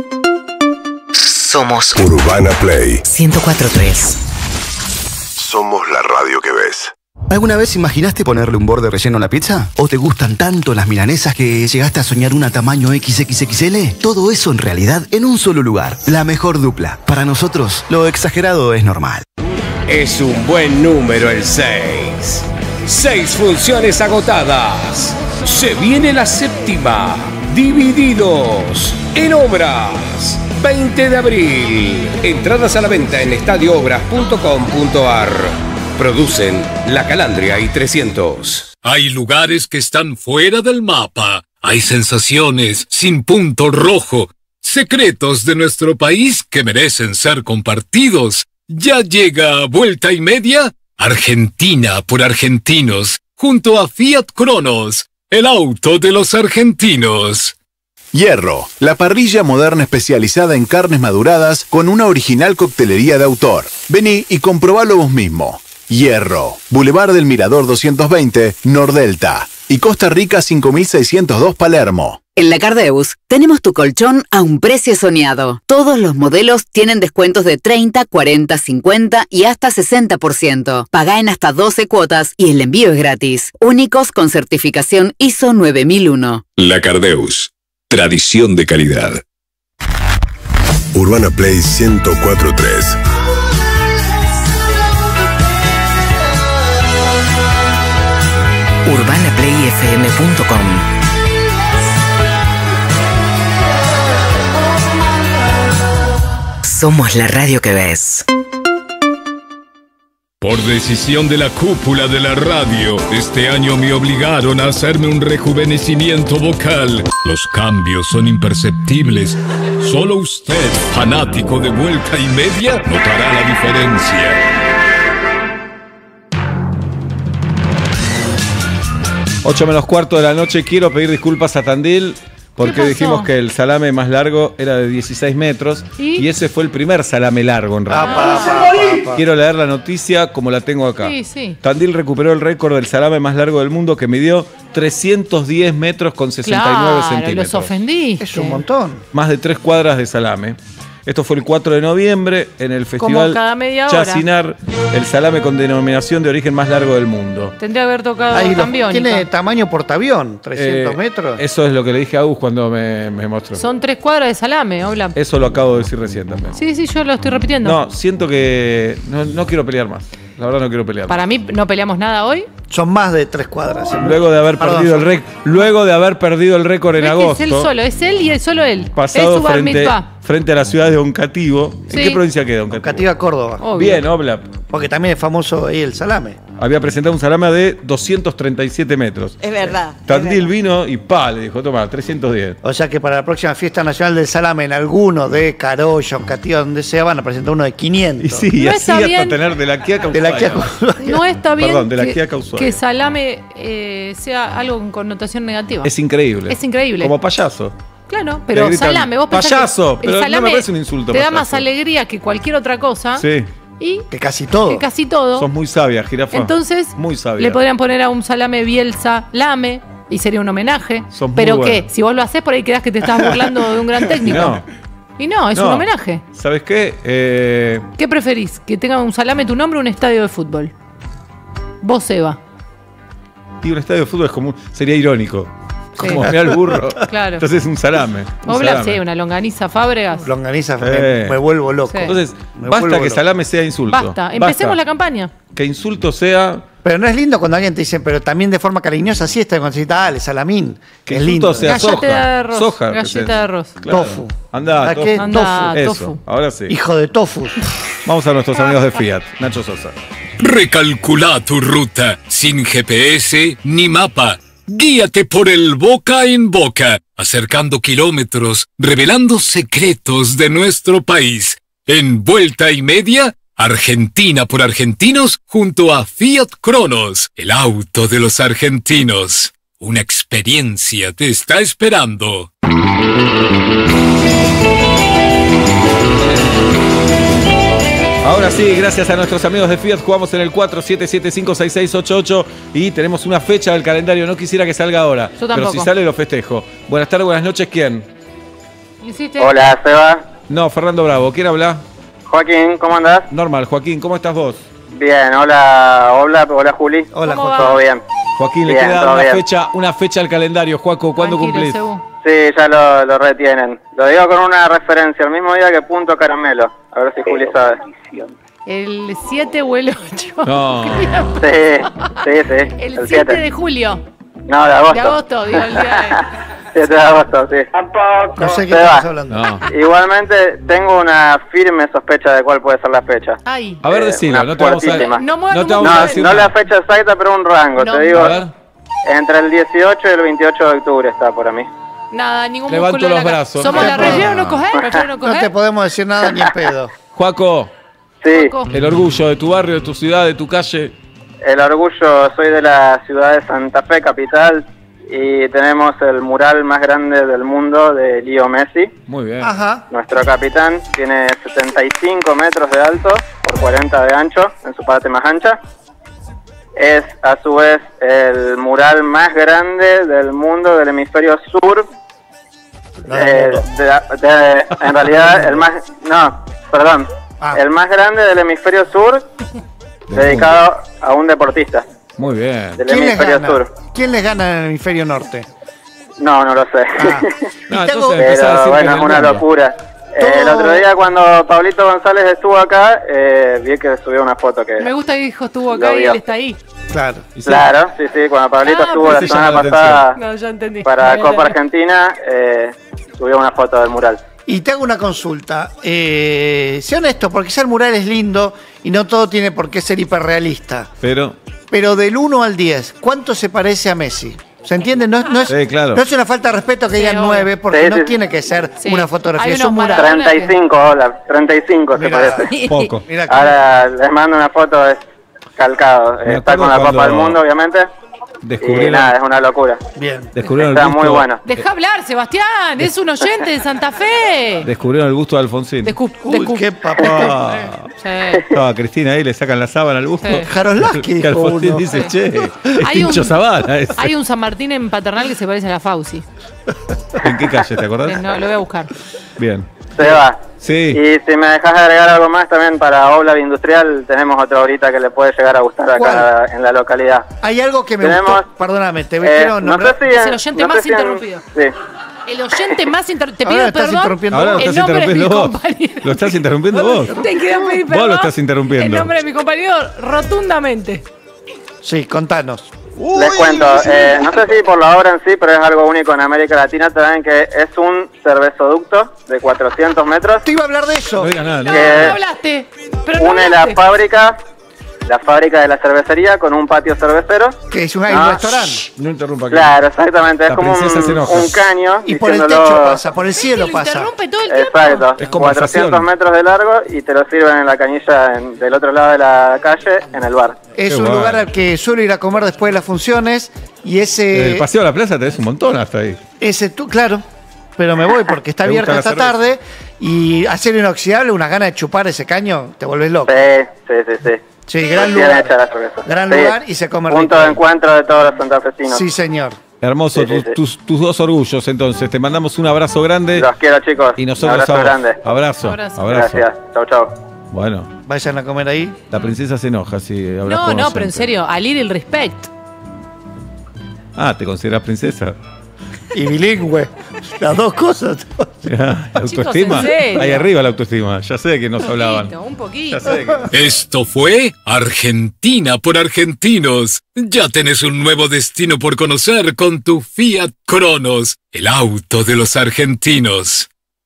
Speaker 2: Somos
Speaker 9: Urbana Play
Speaker 2: 104.3.
Speaker 9: Somos la radio que ves.
Speaker 18: ¿Alguna vez imaginaste ponerle un borde relleno a la pizza? ¿O te gustan tanto las milanesas que llegaste a soñar una tamaño XXXL? Todo eso en realidad en un solo lugar. La mejor dupla. Para nosotros, lo exagerado es normal.
Speaker 25: Es un buen número el 6. 6 funciones agotadas. Se viene la séptima. Divididos. En Obras. 20 de abril. Entradas a la venta en estadioobras.com.ar. Producen La Calandria y 300.
Speaker 6: Hay lugares que están fuera del mapa. Hay sensaciones sin punto rojo. Secretos de nuestro país que merecen ser compartidos. Ya llega Vuelta y Media. Argentina por argentinos. Junto a Fiat Cronos. El auto de los argentinos.
Speaker 12: Hierro, la parrilla moderna especializada en carnes maduradas con una original coctelería de autor. Vení y comprobalo vos mismo. Hierro, Boulevard del Mirador 220, Nordelta. Y Costa Rica 5602 Palermo.
Speaker 16: En la Cardeus tenemos tu colchón a un precio soñado. Todos los modelos tienen descuentos de 30, 40, 50 y hasta 60%. Pagá en hasta 12 cuotas y el envío es gratis. Únicos con certificación ISO 9001.
Speaker 9: La Cardeus. Tradición de calidad. Urbana Play 104.3.
Speaker 2: UrbanaPlayFM.com. Somos la radio que ves.
Speaker 6: Por decisión de la cúpula de la radio, este año me obligaron a hacerme un rejuvenecimiento vocal. Los cambios son imperceptibles. Solo usted, fanático de Vuelta y Media, notará la diferencia.
Speaker 4: 8 menos cuarto de la noche. Quiero pedir disculpas a Tandil porque dijimos que el salame más largo era de 16 metros y ese fue el primer salame largo en realidad. Quiero leer la noticia como la tengo acá.
Speaker 5: Sí.
Speaker 4: Tandil recuperó el récord del salame más largo del mundo que midió 310 metros con 69 centímetros.
Speaker 5: Los ofendí.
Speaker 24: Es un montón.
Speaker 4: Más de 3 cuadras de salame. Esto fue el 4 de noviembre en el festival
Speaker 5: cada media hora.
Speaker 4: Chacinar, el salame con denominación de origen más largo del mundo.
Speaker 5: Tendría que haber tocado Tambiónica.
Speaker 24: Tiene tamaño portaavión, 300 metros.
Speaker 4: Eso es lo que le dije a Gus cuando me mostró.
Speaker 5: Son 3 cuadras de salame, Obla.
Speaker 4: Eso lo acabo de decir recién también.
Speaker 5: Sí, yo lo estoy repitiendo.
Speaker 4: No, siento que no quiero pelear más. La verdad no quiero pelear.
Speaker 5: Para mí no peleamos nada hoy.
Speaker 24: Son más de 3 cuadras.
Speaker 4: Luego de haber perdido el récord en agosto.
Speaker 5: Es él solo, es él y solo él.
Speaker 4: Pasado
Speaker 5: es
Speaker 4: frente a la ciudad de Oncativo.
Speaker 5: Sí.
Speaker 4: ¿En qué provincia queda Oncativo?
Speaker 24: Oncativo, Córdoba.
Speaker 5: Obvio.
Speaker 4: Bien, Obla.
Speaker 24: Porque también es famoso ahí el salame.
Speaker 4: Había presentado un salame de 237 metros.
Speaker 14: Es verdad.
Speaker 4: Tandil vino y le dijo, toma, 310.
Speaker 24: O sea que para la próxima fiesta nacional del salame, en alguno de Carollo, Cativa, donde sea, van a presentar uno de 500.
Speaker 4: Y sí,
Speaker 5: No
Speaker 4: así
Speaker 5: está
Speaker 4: hasta
Speaker 5: bien.
Speaker 4: tener de la Kia
Speaker 24: De la Kia
Speaker 5: No está bien
Speaker 4: Perdón, de la Kia Causuaria.
Speaker 5: que salame sea algo con connotación negativa.
Speaker 4: Es increíble.
Speaker 5: Es increíble.
Speaker 4: Como payaso.
Speaker 5: Claro, pero
Speaker 4: Le gritan,
Speaker 5: salame, vos pensás
Speaker 4: payaso,
Speaker 5: que el
Speaker 4: pero no
Speaker 5: salame
Speaker 4: me parece un insulto,
Speaker 5: te da
Speaker 4: payaso.
Speaker 5: más alegría que cualquier otra cosa.
Speaker 4: Sí.
Speaker 5: Y
Speaker 24: que casi todo.
Speaker 5: Que casi todo.
Speaker 4: Sos muy sabia, jirafa.
Speaker 5: Entonces,
Speaker 4: muy sabia.
Speaker 5: le podrían poner a un salame Bielsa Lame y sería un homenaje.
Speaker 4: Sos muy
Speaker 5: pero
Speaker 4: buena.
Speaker 5: ¿qué? Si vos lo haces, por ahí quedás que te estás burlando de un gran técnico.
Speaker 4: No.
Speaker 5: Y no, es
Speaker 4: No.
Speaker 5: un homenaje.
Speaker 4: ¿Sabes qué?
Speaker 5: ¿Qué preferís? ¿Que tenga un salame tu nombre o un estadio de fútbol? Vos, Eva.
Speaker 4: Y un estadio de fútbol es como sería irónico.
Speaker 5: Sí.
Speaker 4: Como mirá el burro.
Speaker 5: Claro.
Speaker 4: Entonces un salame. un
Speaker 5: Obla,
Speaker 4: salame.
Speaker 5: sí, una longaniza Fábregas.
Speaker 24: Longaniza, me vuelvo loco.
Speaker 5: Sí.
Speaker 4: Entonces,
Speaker 24: Me
Speaker 4: basta
Speaker 24: vuelvo
Speaker 4: que
Speaker 24: loco.
Speaker 4: salame sea insulto.
Speaker 5: Basta, empecemos la campaña.
Speaker 4: Que insulto sea.
Speaker 24: Pero no es lindo cuando alguien te dice, pero también de forma cariñosa, sí, está cuando se dice, dale, salamín.
Speaker 4: Que
Speaker 24: es
Speaker 4: insulto
Speaker 24: lindo.
Speaker 4: sea
Speaker 5: Galleta
Speaker 4: soja.
Speaker 5: de arroz.
Speaker 4: Soja.
Speaker 5: Galleta de arroz.
Speaker 4: Claro.
Speaker 24: Tofu.
Speaker 4: Andá,
Speaker 24: ¿A
Speaker 4: tofu.
Speaker 24: qué?
Speaker 5: Andá,
Speaker 4: Eso,
Speaker 5: tofu.
Speaker 4: ahora sí.
Speaker 24: Hijo de tofu.
Speaker 4: Vamos a nuestros amigos de Fiat. Nacho Sosa.
Speaker 6: Recalcula tu ruta sin GPS ni mapa. Guíate por el boca en boca, acercando kilómetros, revelando secretos de nuestro país. En Vuelta y Media, Argentina por argentinos, junto a Fiat Cronos, el auto de los argentinos. Una experiencia te está esperando.
Speaker 4: Ahora sí, gracias a nuestros amigos de Fiat, jugamos en el 47756688 y tenemos una fecha del calendario. No quisiera que salga ahora,
Speaker 5: Yo
Speaker 4: pero
Speaker 5: tampoco.
Speaker 4: si sale lo festejo. Buenas tardes, buenas noches, ¿quién?
Speaker 5: ¿Hiciste?
Speaker 19: Hola, Seba.
Speaker 4: No, Fernando Bravo, ¿quién habla?
Speaker 19: Joaquín, ¿cómo andás?
Speaker 4: Normal, Joaquín, ¿cómo estás vos?
Speaker 19: Bien, hola Juli.
Speaker 24: Hola,
Speaker 5: ¿Cómo
Speaker 19: ¿Todo
Speaker 5: va?
Speaker 19: bien?
Speaker 4: Joaquín, le
Speaker 19: Bien,
Speaker 4: queda
Speaker 19: todo bien.
Speaker 4: una fecha al calendario. Juaco, ¿cuándo
Speaker 5: Tranquilo,
Speaker 4: cumplís?
Speaker 5: Sebu.
Speaker 19: Sí, ya lo retienen. Lo digo con una referencia, el mismo día que Punto Caramelo. A ver si Juli sabe.
Speaker 5: ¿El 7 o el 8?
Speaker 4: No.
Speaker 19: Sí.
Speaker 5: El 7 de julio.
Speaker 19: No, de agosto.
Speaker 5: De agosto, digo, el día
Speaker 19: 7 de agosto, sí. Tampoco.
Speaker 24: No sé qué
Speaker 19: Seba,
Speaker 24: estás hablando.
Speaker 4: No.
Speaker 19: Igualmente tengo una firme sospecha de cuál puede ser la fecha.
Speaker 5: Ay.
Speaker 4: A ver, decilo,
Speaker 19: una
Speaker 4: no te vamos a,
Speaker 19: fuertísima.
Speaker 5: No
Speaker 4: no te vamos
Speaker 19: No,
Speaker 4: a decir
Speaker 19: no
Speaker 4: nada.
Speaker 19: la fecha exacta, pero un rango.
Speaker 5: No.
Speaker 19: Te digo,
Speaker 4: A ver,
Speaker 19: entre el 18 y el 28 de octubre está por mí.
Speaker 5: Nada, ningún
Speaker 4: Levanto
Speaker 5: músculo de
Speaker 4: los
Speaker 5: la cara.
Speaker 4: brazos.
Speaker 5: Somos
Speaker 4: No
Speaker 5: la
Speaker 4: te puedo.
Speaker 5: región, no coger, prefiero no
Speaker 24: No te
Speaker 5: coger.
Speaker 24: podemos decir nada ni en pedo.
Speaker 4: Juaco,
Speaker 19: Sí,
Speaker 4: el orgullo de tu barrio, de tu ciudad, de tu calle.
Speaker 19: el orgullo, soy de la ciudad de Santa Fe, capital, y tenemos el mural más grande del mundo de Leo Messi.
Speaker 4: Muy bien.
Speaker 24: Ajá.
Speaker 19: Nuestro capitán tiene 75 metros de alto por 40 de ancho en su parte más ancha. Es a su vez el mural más grande del mundo del hemisferio sur. En realidad el más... No, perdón. El más grande del hemisferio sur dedicado a un deportista
Speaker 4: Muy bien.
Speaker 19: del
Speaker 24: ¿Quién les
Speaker 19: hemisferio
Speaker 24: gana?
Speaker 19: sur.
Speaker 24: ¿Quién les gana en el hemisferio norte?
Speaker 19: No lo sé.
Speaker 4: No,
Speaker 24: Y te hago-
Speaker 4: entonces empezá a
Speaker 19: Pero
Speaker 4: decir que
Speaker 19: bueno,
Speaker 4: en
Speaker 19: es
Speaker 4: el
Speaker 19: una
Speaker 4: mundo.
Speaker 19: locura. El otro día cuando Pablito González estuvo acá, vi que subió una foto que...
Speaker 5: Me gusta que dijo estuvo acá
Speaker 19: Lo
Speaker 5: y
Speaker 19: vio.
Speaker 5: él está ahí.
Speaker 24: Claro.
Speaker 19: Claro, sí, cuando Pablito estuvo
Speaker 5: pues
Speaker 19: la
Speaker 5: sí,
Speaker 19: semana
Speaker 4: llama la
Speaker 19: pasada
Speaker 5: No, ya entendí.
Speaker 19: para
Speaker 5: Ya,
Speaker 19: Copa
Speaker 5: ya.
Speaker 19: Argentina, subió una foto del mural.
Speaker 24: Y te hago una consulta. Sé honesto, porque ese mural es lindo y no todo tiene por qué ser hiperrealista.
Speaker 4: Pero,
Speaker 24: Pero del 1 al 10, ¿cuánto se parece a Messi? ¿Se entiende? No es,
Speaker 4: sí, claro.
Speaker 24: no es una falta de respeto que
Speaker 5: Sí,
Speaker 24: digan
Speaker 5: obvio.
Speaker 24: 9, porque
Speaker 19: Sí,
Speaker 24: no
Speaker 19: sí.
Speaker 24: tiene que ser
Speaker 5: Sí.
Speaker 24: una fotografía,
Speaker 5: Hay
Speaker 24: es un
Speaker 5: unos
Speaker 24: mural.
Speaker 5: Maradona.
Speaker 19: 35, hola, 35 se
Speaker 24: Mirá.
Speaker 19: parece.
Speaker 4: poco.
Speaker 24: Mirá que-
Speaker 19: Ahora les mando una foto, es calcado.
Speaker 4: Me
Speaker 19: Está
Speaker 4: acuerdo
Speaker 19: con la Copa
Speaker 4: cuando
Speaker 19: del Mundo, obviamente. Y
Speaker 4: Descubrieron,
Speaker 19: nada, es una locura.
Speaker 24: Bien.
Speaker 4: descubrieron
Speaker 19: Está
Speaker 4: el gusto,
Speaker 19: muy bueno.
Speaker 5: Deja hablar, Sebastián. Es un oyente de Santa Fe.
Speaker 4: Descubrieron el gusto de Alfonsín.
Speaker 24: Uy, qué papá.
Speaker 4: Ah,
Speaker 5: Sí.
Speaker 4: estaba Cristina ahí, le sacan la sábana al gusto.
Speaker 5: Sí.
Speaker 24: Jaroslawski
Speaker 4: Que
Speaker 24: dijo
Speaker 4: Alfonsín
Speaker 24: uno.
Speaker 4: dice, che, es
Speaker 5: Hay
Speaker 4: Tincho
Speaker 5: un-
Speaker 4: Zavala ese.
Speaker 5: Hay un San Martín en Paternal que se parece a la Fauci.
Speaker 4: ¿En qué calle, te acordás?
Speaker 5: No, lo voy a buscar.
Speaker 4: Bien.
Speaker 19: Seba.
Speaker 4: Sí.
Speaker 19: Y si me dejas agregar algo más también para Oblab Industrial, tenemos otra ahorita que le puede llegar a gustar acá
Speaker 24: ¿Cuál?
Speaker 19: en la localidad.
Speaker 24: Hay algo que me
Speaker 19: Tenemos-
Speaker 24: gustó. Perdóname, te
Speaker 19: Eh,
Speaker 24: quiero
Speaker 19: no
Speaker 24: nombrar.
Speaker 19: sé si
Speaker 5: Es el oyente más interrumpido.
Speaker 19: Sí.
Speaker 5: El oyente más interrumpido. Te
Speaker 24: Ahora
Speaker 5: pido
Speaker 24: estás
Speaker 5: perdón.
Speaker 24: interrumpiendo
Speaker 4: Ahora lo
Speaker 24: vos.
Speaker 4: estás
Speaker 5: En nombre de mi
Speaker 4: interrumpiendo vos.
Speaker 5: compañero.
Speaker 4: Lo estás interrumpiendo vos.
Speaker 5: Te quiero pedir perdón.
Speaker 4: Vos lo estás interrumpiendo.
Speaker 5: En nombre de mi compañero, rotundamente.
Speaker 24: Sí, contanos.
Speaker 19: Les cuento, no sé si por la obra en sí, pero es algo único en América Latina también, que es un cervezoducto de 400 metros
Speaker 24: Te iba a hablar de eso.
Speaker 4: No digas nada,
Speaker 5: No,
Speaker 4: ¿no?
Speaker 19: ¿Qué?
Speaker 5: no hablaste. Pero no
Speaker 19: une la
Speaker 5: hablaste.
Speaker 19: fábrica la fábrica de la cervecería con un patio cervecero.
Speaker 24: Que es un restaurante.
Speaker 4: No interrumpa.
Speaker 19: Claro, exactamente.
Speaker 4: La
Speaker 19: Es como
Speaker 4: princesa se enoja.
Speaker 19: un caño.
Speaker 24: Y por el
Speaker 19: diciéndolo-
Speaker 24: techo pasa, por el cielo pasa.
Speaker 5: Interrumpe todo el tiempo.
Speaker 19: Exacto.
Speaker 4: Es conversación.
Speaker 19: 400 metros de largo y te lo sirven en la canilla del otro lado de la calle, en el bar.
Speaker 24: Es
Speaker 4: Qué
Speaker 24: un
Speaker 4: bueno.
Speaker 24: lugar al que suelo ir a comer después de las funciones y
Speaker 4: El paseo a la plaza tenés un montón hasta ahí.
Speaker 24: claro, pero me voy porque está
Speaker 4: ¿Te gusta
Speaker 24: abierta
Speaker 4: la
Speaker 24: esta
Speaker 4: cerveza?
Speaker 24: tarde y acero inoxidable, unas ganas de chupar ese caño, te volvés loco.
Speaker 19: Sí.
Speaker 24: Sí, gran
Speaker 19: Bien
Speaker 24: lugar.
Speaker 19: hecha la cerveza.
Speaker 24: Gran
Speaker 19: Sí.
Speaker 24: lugar y se come
Speaker 19: Punto
Speaker 24: rico.
Speaker 19: de encuentro de todos los santafesinos.
Speaker 24: Sí, señor.
Speaker 4: Hermoso,
Speaker 19: Sí, sí, sí.
Speaker 4: tus dos orgullos entonces. Te mandamos un abrazo grande.
Speaker 19: Los quiero, chicos.
Speaker 4: Y nosotros
Speaker 19: Un abrazo
Speaker 4: a vos.
Speaker 19: grande.
Speaker 4: Abrazo.
Speaker 19: Gracias. Chau, chau.
Speaker 4: Bueno,
Speaker 24: Vayan a comer ahí.
Speaker 4: la princesa se enoja si hablas
Speaker 5: No,
Speaker 4: con
Speaker 5: no,
Speaker 4: oyente.
Speaker 5: pero en serio, a little respect.
Speaker 4: Ah, ¿te consideras princesa?
Speaker 24: Y bilingüe. Las dos cosas.
Speaker 4: Ya, ¿la autoestima?
Speaker 5: en serio.
Speaker 4: Ahí arriba la autoestima. Ya sé de que nos hablaban.
Speaker 5: Un poquito.
Speaker 4: Ya sé que...
Speaker 6: Esto fue Argentina por argentinos. Ya tenés un nuevo destino por conocer con tu Fiat Cronos, el auto de los argentinos.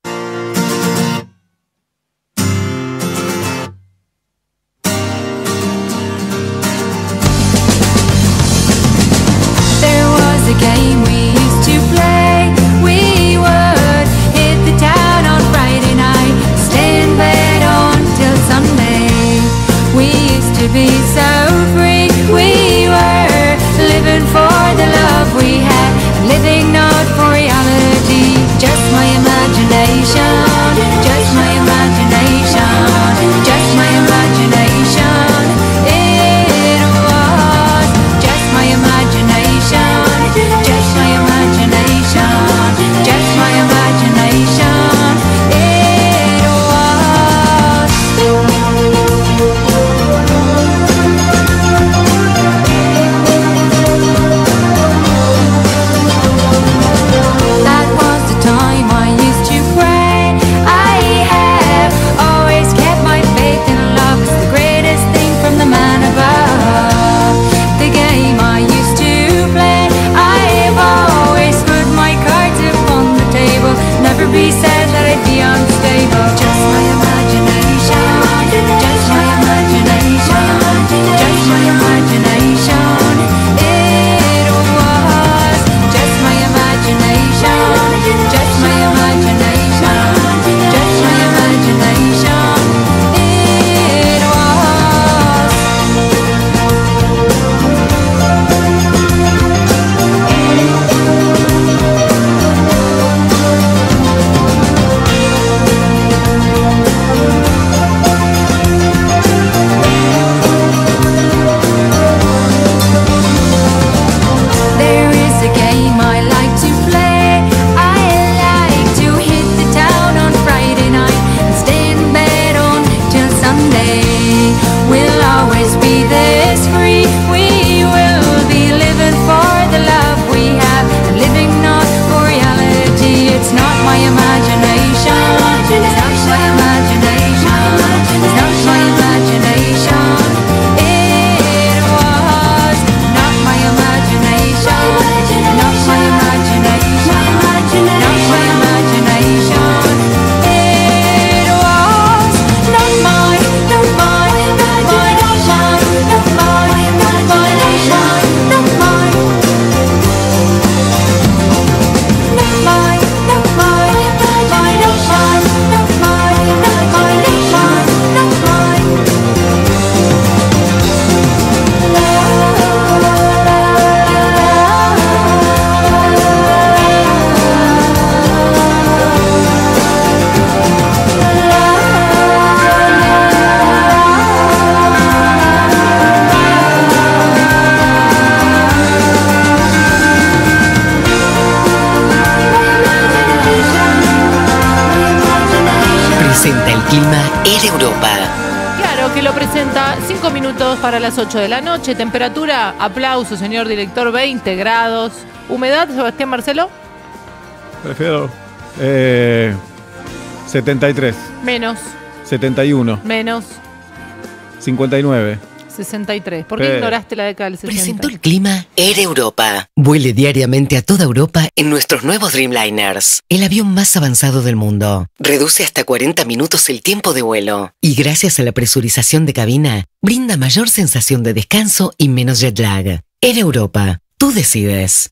Speaker 8: There was a game we used to play. We would hit the town on Friday night, stay in bed until Sunday. We used to be so free. We were living for the love we had, living not for reality. Just my imagination, just my imagination, just my imagination. It was just my imagination, just my imagination, just my imagination. It was. That was the time I used to pray. I have always kept my faith in love. It's the greatest thing from the man above. The game I used to play. I've always put my cards upon the table. Never be said that I'd be unstable. Just my imagination. Just my imagination. Just my imagination. It was just my imagination. Just my imagination. Just my imagination. It was. There is a game I like to play. I like to hit the town on Friday night and stay in bed until Sunday. We'll always be this free. We will be living for the love we have, and living not for reality. It's not my imagination. It's not my imagination. It's not my imagination. It was not my imagination. Not my imagination. Not my imagination. It was not mine. Not mine. Not mine. Not mine. Not mine. Not mine. Not mine. Not mine. Not mine. Not mine. Not mine. Not mine. Not mine. Not mine. Not mine.
Speaker 2: Presenta el clima en Europa.
Speaker 5: Claro que lo presenta 5 minutos para las 8 de la noche. Temperatura, aplauso, señor director, 20 grados. Humedad, Sebastián Marcelo,
Speaker 4: Prefiero 73,
Speaker 5: menos,
Speaker 4: 71,
Speaker 5: menos,
Speaker 4: 59,
Speaker 5: 63. ¿Por qué ignoraste la década del 60?
Speaker 2: Presentó el clima Air Europa. Vuele diariamente a toda Europa en nuestros nuevos Dreamliners. El avión más avanzado del mundo. Reduce hasta 40 minutos el tiempo de vuelo. Y gracias a la presurización de cabina, brinda mayor sensación de descanso y menos jet lag. Air Europa. Tú decides.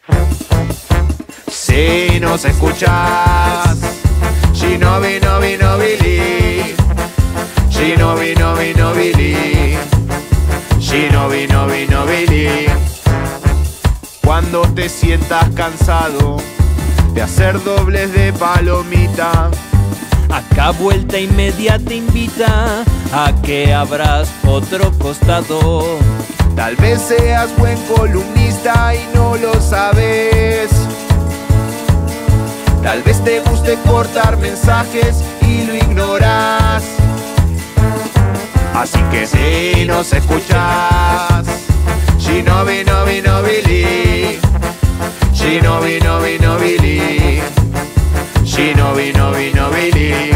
Speaker 14: Si nos escuchas, Gino vino Billy. Gino vino Billy. Gino vino Billy. Cuando te sientas cansado de hacer dobles de palomita,
Speaker 20: acá Vuelta y Media te invita a que abras otro costado.
Speaker 14: Tal vez seas buen columnista y no lo sabes. Tal vez te guste cortar mensajes y lo ignoras. Así que si nos escuchas, Gino vino Billy. Gino vino Billy. Gino vino Billy.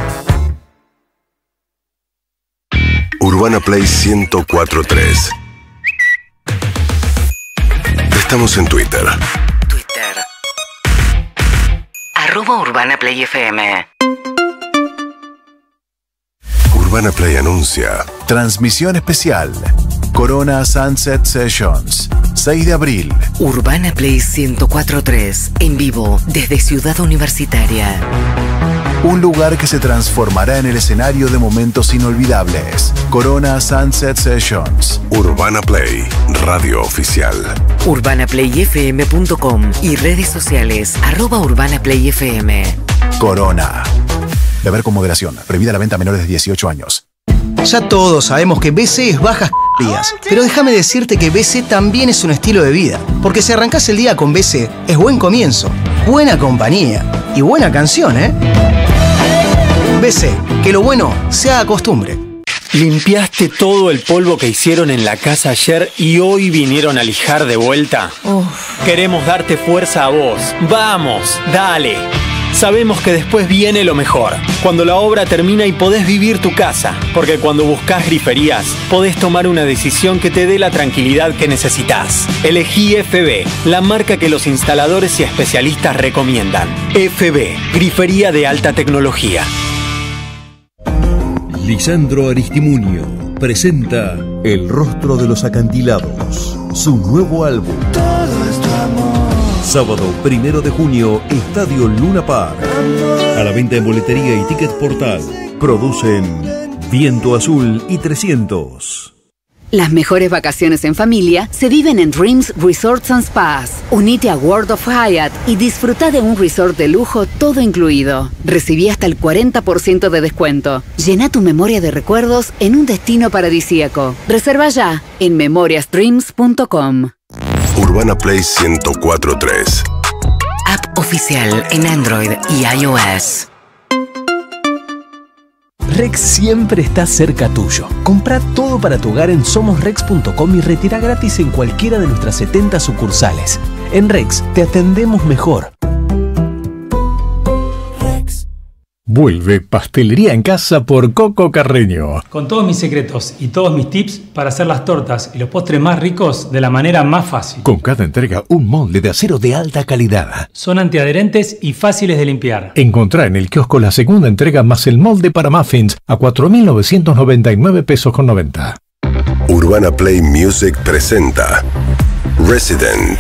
Speaker 9: Urbana Play 104.3. Estamos en Twitter.
Speaker 2: @Urbana Play FM.
Speaker 9: Urbana Play anuncia.
Speaker 12: Transmisión especial. Corona Sunset Sessions. 6 de abril.
Speaker 2: Urbana Play 104.3. En vivo desde Ciudad Universitaria.
Speaker 12: Un lugar que se transformará en el escenario de momentos inolvidables. Corona Sunset Sessions.
Speaker 9: Urbana Play, radio oficial.
Speaker 2: UrbanaPlayFM.com y redes sociales @UrbanaPlayFM.
Speaker 12: Corona. Beber con moderación. Prohibida la venta a menores de 18 años.
Speaker 3: Ya todos sabemos que BC es bajas días, pero déjame decirte que BC también es un estilo de vida. Porque si arrancás el día con BC, es buen comienzo, buena compañía y buena canción, ¿eh? BC, que lo bueno se haga costumbre.
Speaker 15: ¿Limpiaste todo el polvo que hicieron en la casa ayer y hoy vinieron a lijar de vuelta? Queremos darte fuerza a vos. ¡Vamos! ¡Dale! Sabemos que después viene lo mejor, cuando la obra termina y podés vivir tu casa, porque cuando buscás griferías, podés tomar una decisión que te dé la tranquilidad que necesitas. Elegí FB, la marca que los instaladores y especialistas recomiendan. FB, grifería de alta tecnología.
Speaker 21: Lisandro Aristimuño presenta El rostro de los acantilados, su nuevo álbum.
Speaker 14: Todo es tu amor.
Speaker 21: Sábado 1 de junio, Estadio Luna Park. A la venta en boletería y Ticket Portal. Producen Viento Azul y 300.
Speaker 16: Las mejores vacaciones en familia se viven en Dreams Resorts and Spas. Unite a World of Hyatt y disfruta de un resort de lujo todo incluido. Recibí hasta el 40% de descuento. Llena tu memoria de recuerdos en un destino paradisíaco. Reserva ya en memoriasdreams.com.
Speaker 9: Urbana Play 104.3.
Speaker 2: App oficial en Android y iOS.
Speaker 17: Rex siempre está cerca tuyo. Compra todo para tu hogar en somosrex.com y retira gratis en cualquiera de nuestras 70 sucursales. En Rex te atendemos mejor.
Speaker 22: Vuelve Pastelería en Casa por Coco Carreño.
Speaker 23: Con todos mis secretos y todos mis tips para hacer las tortas y los postres más ricos de la manera más fácil.
Speaker 22: Con cada entrega un molde de acero de alta calidad.
Speaker 23: Son antiadherentes y fáciles de limpiar.
Speaker 22: Encontrá en el kiosco la segunda entrega más el molde para muffins a 4.999 pesos con 90.
Speaker 9: Urbana Play Music presenta Resident.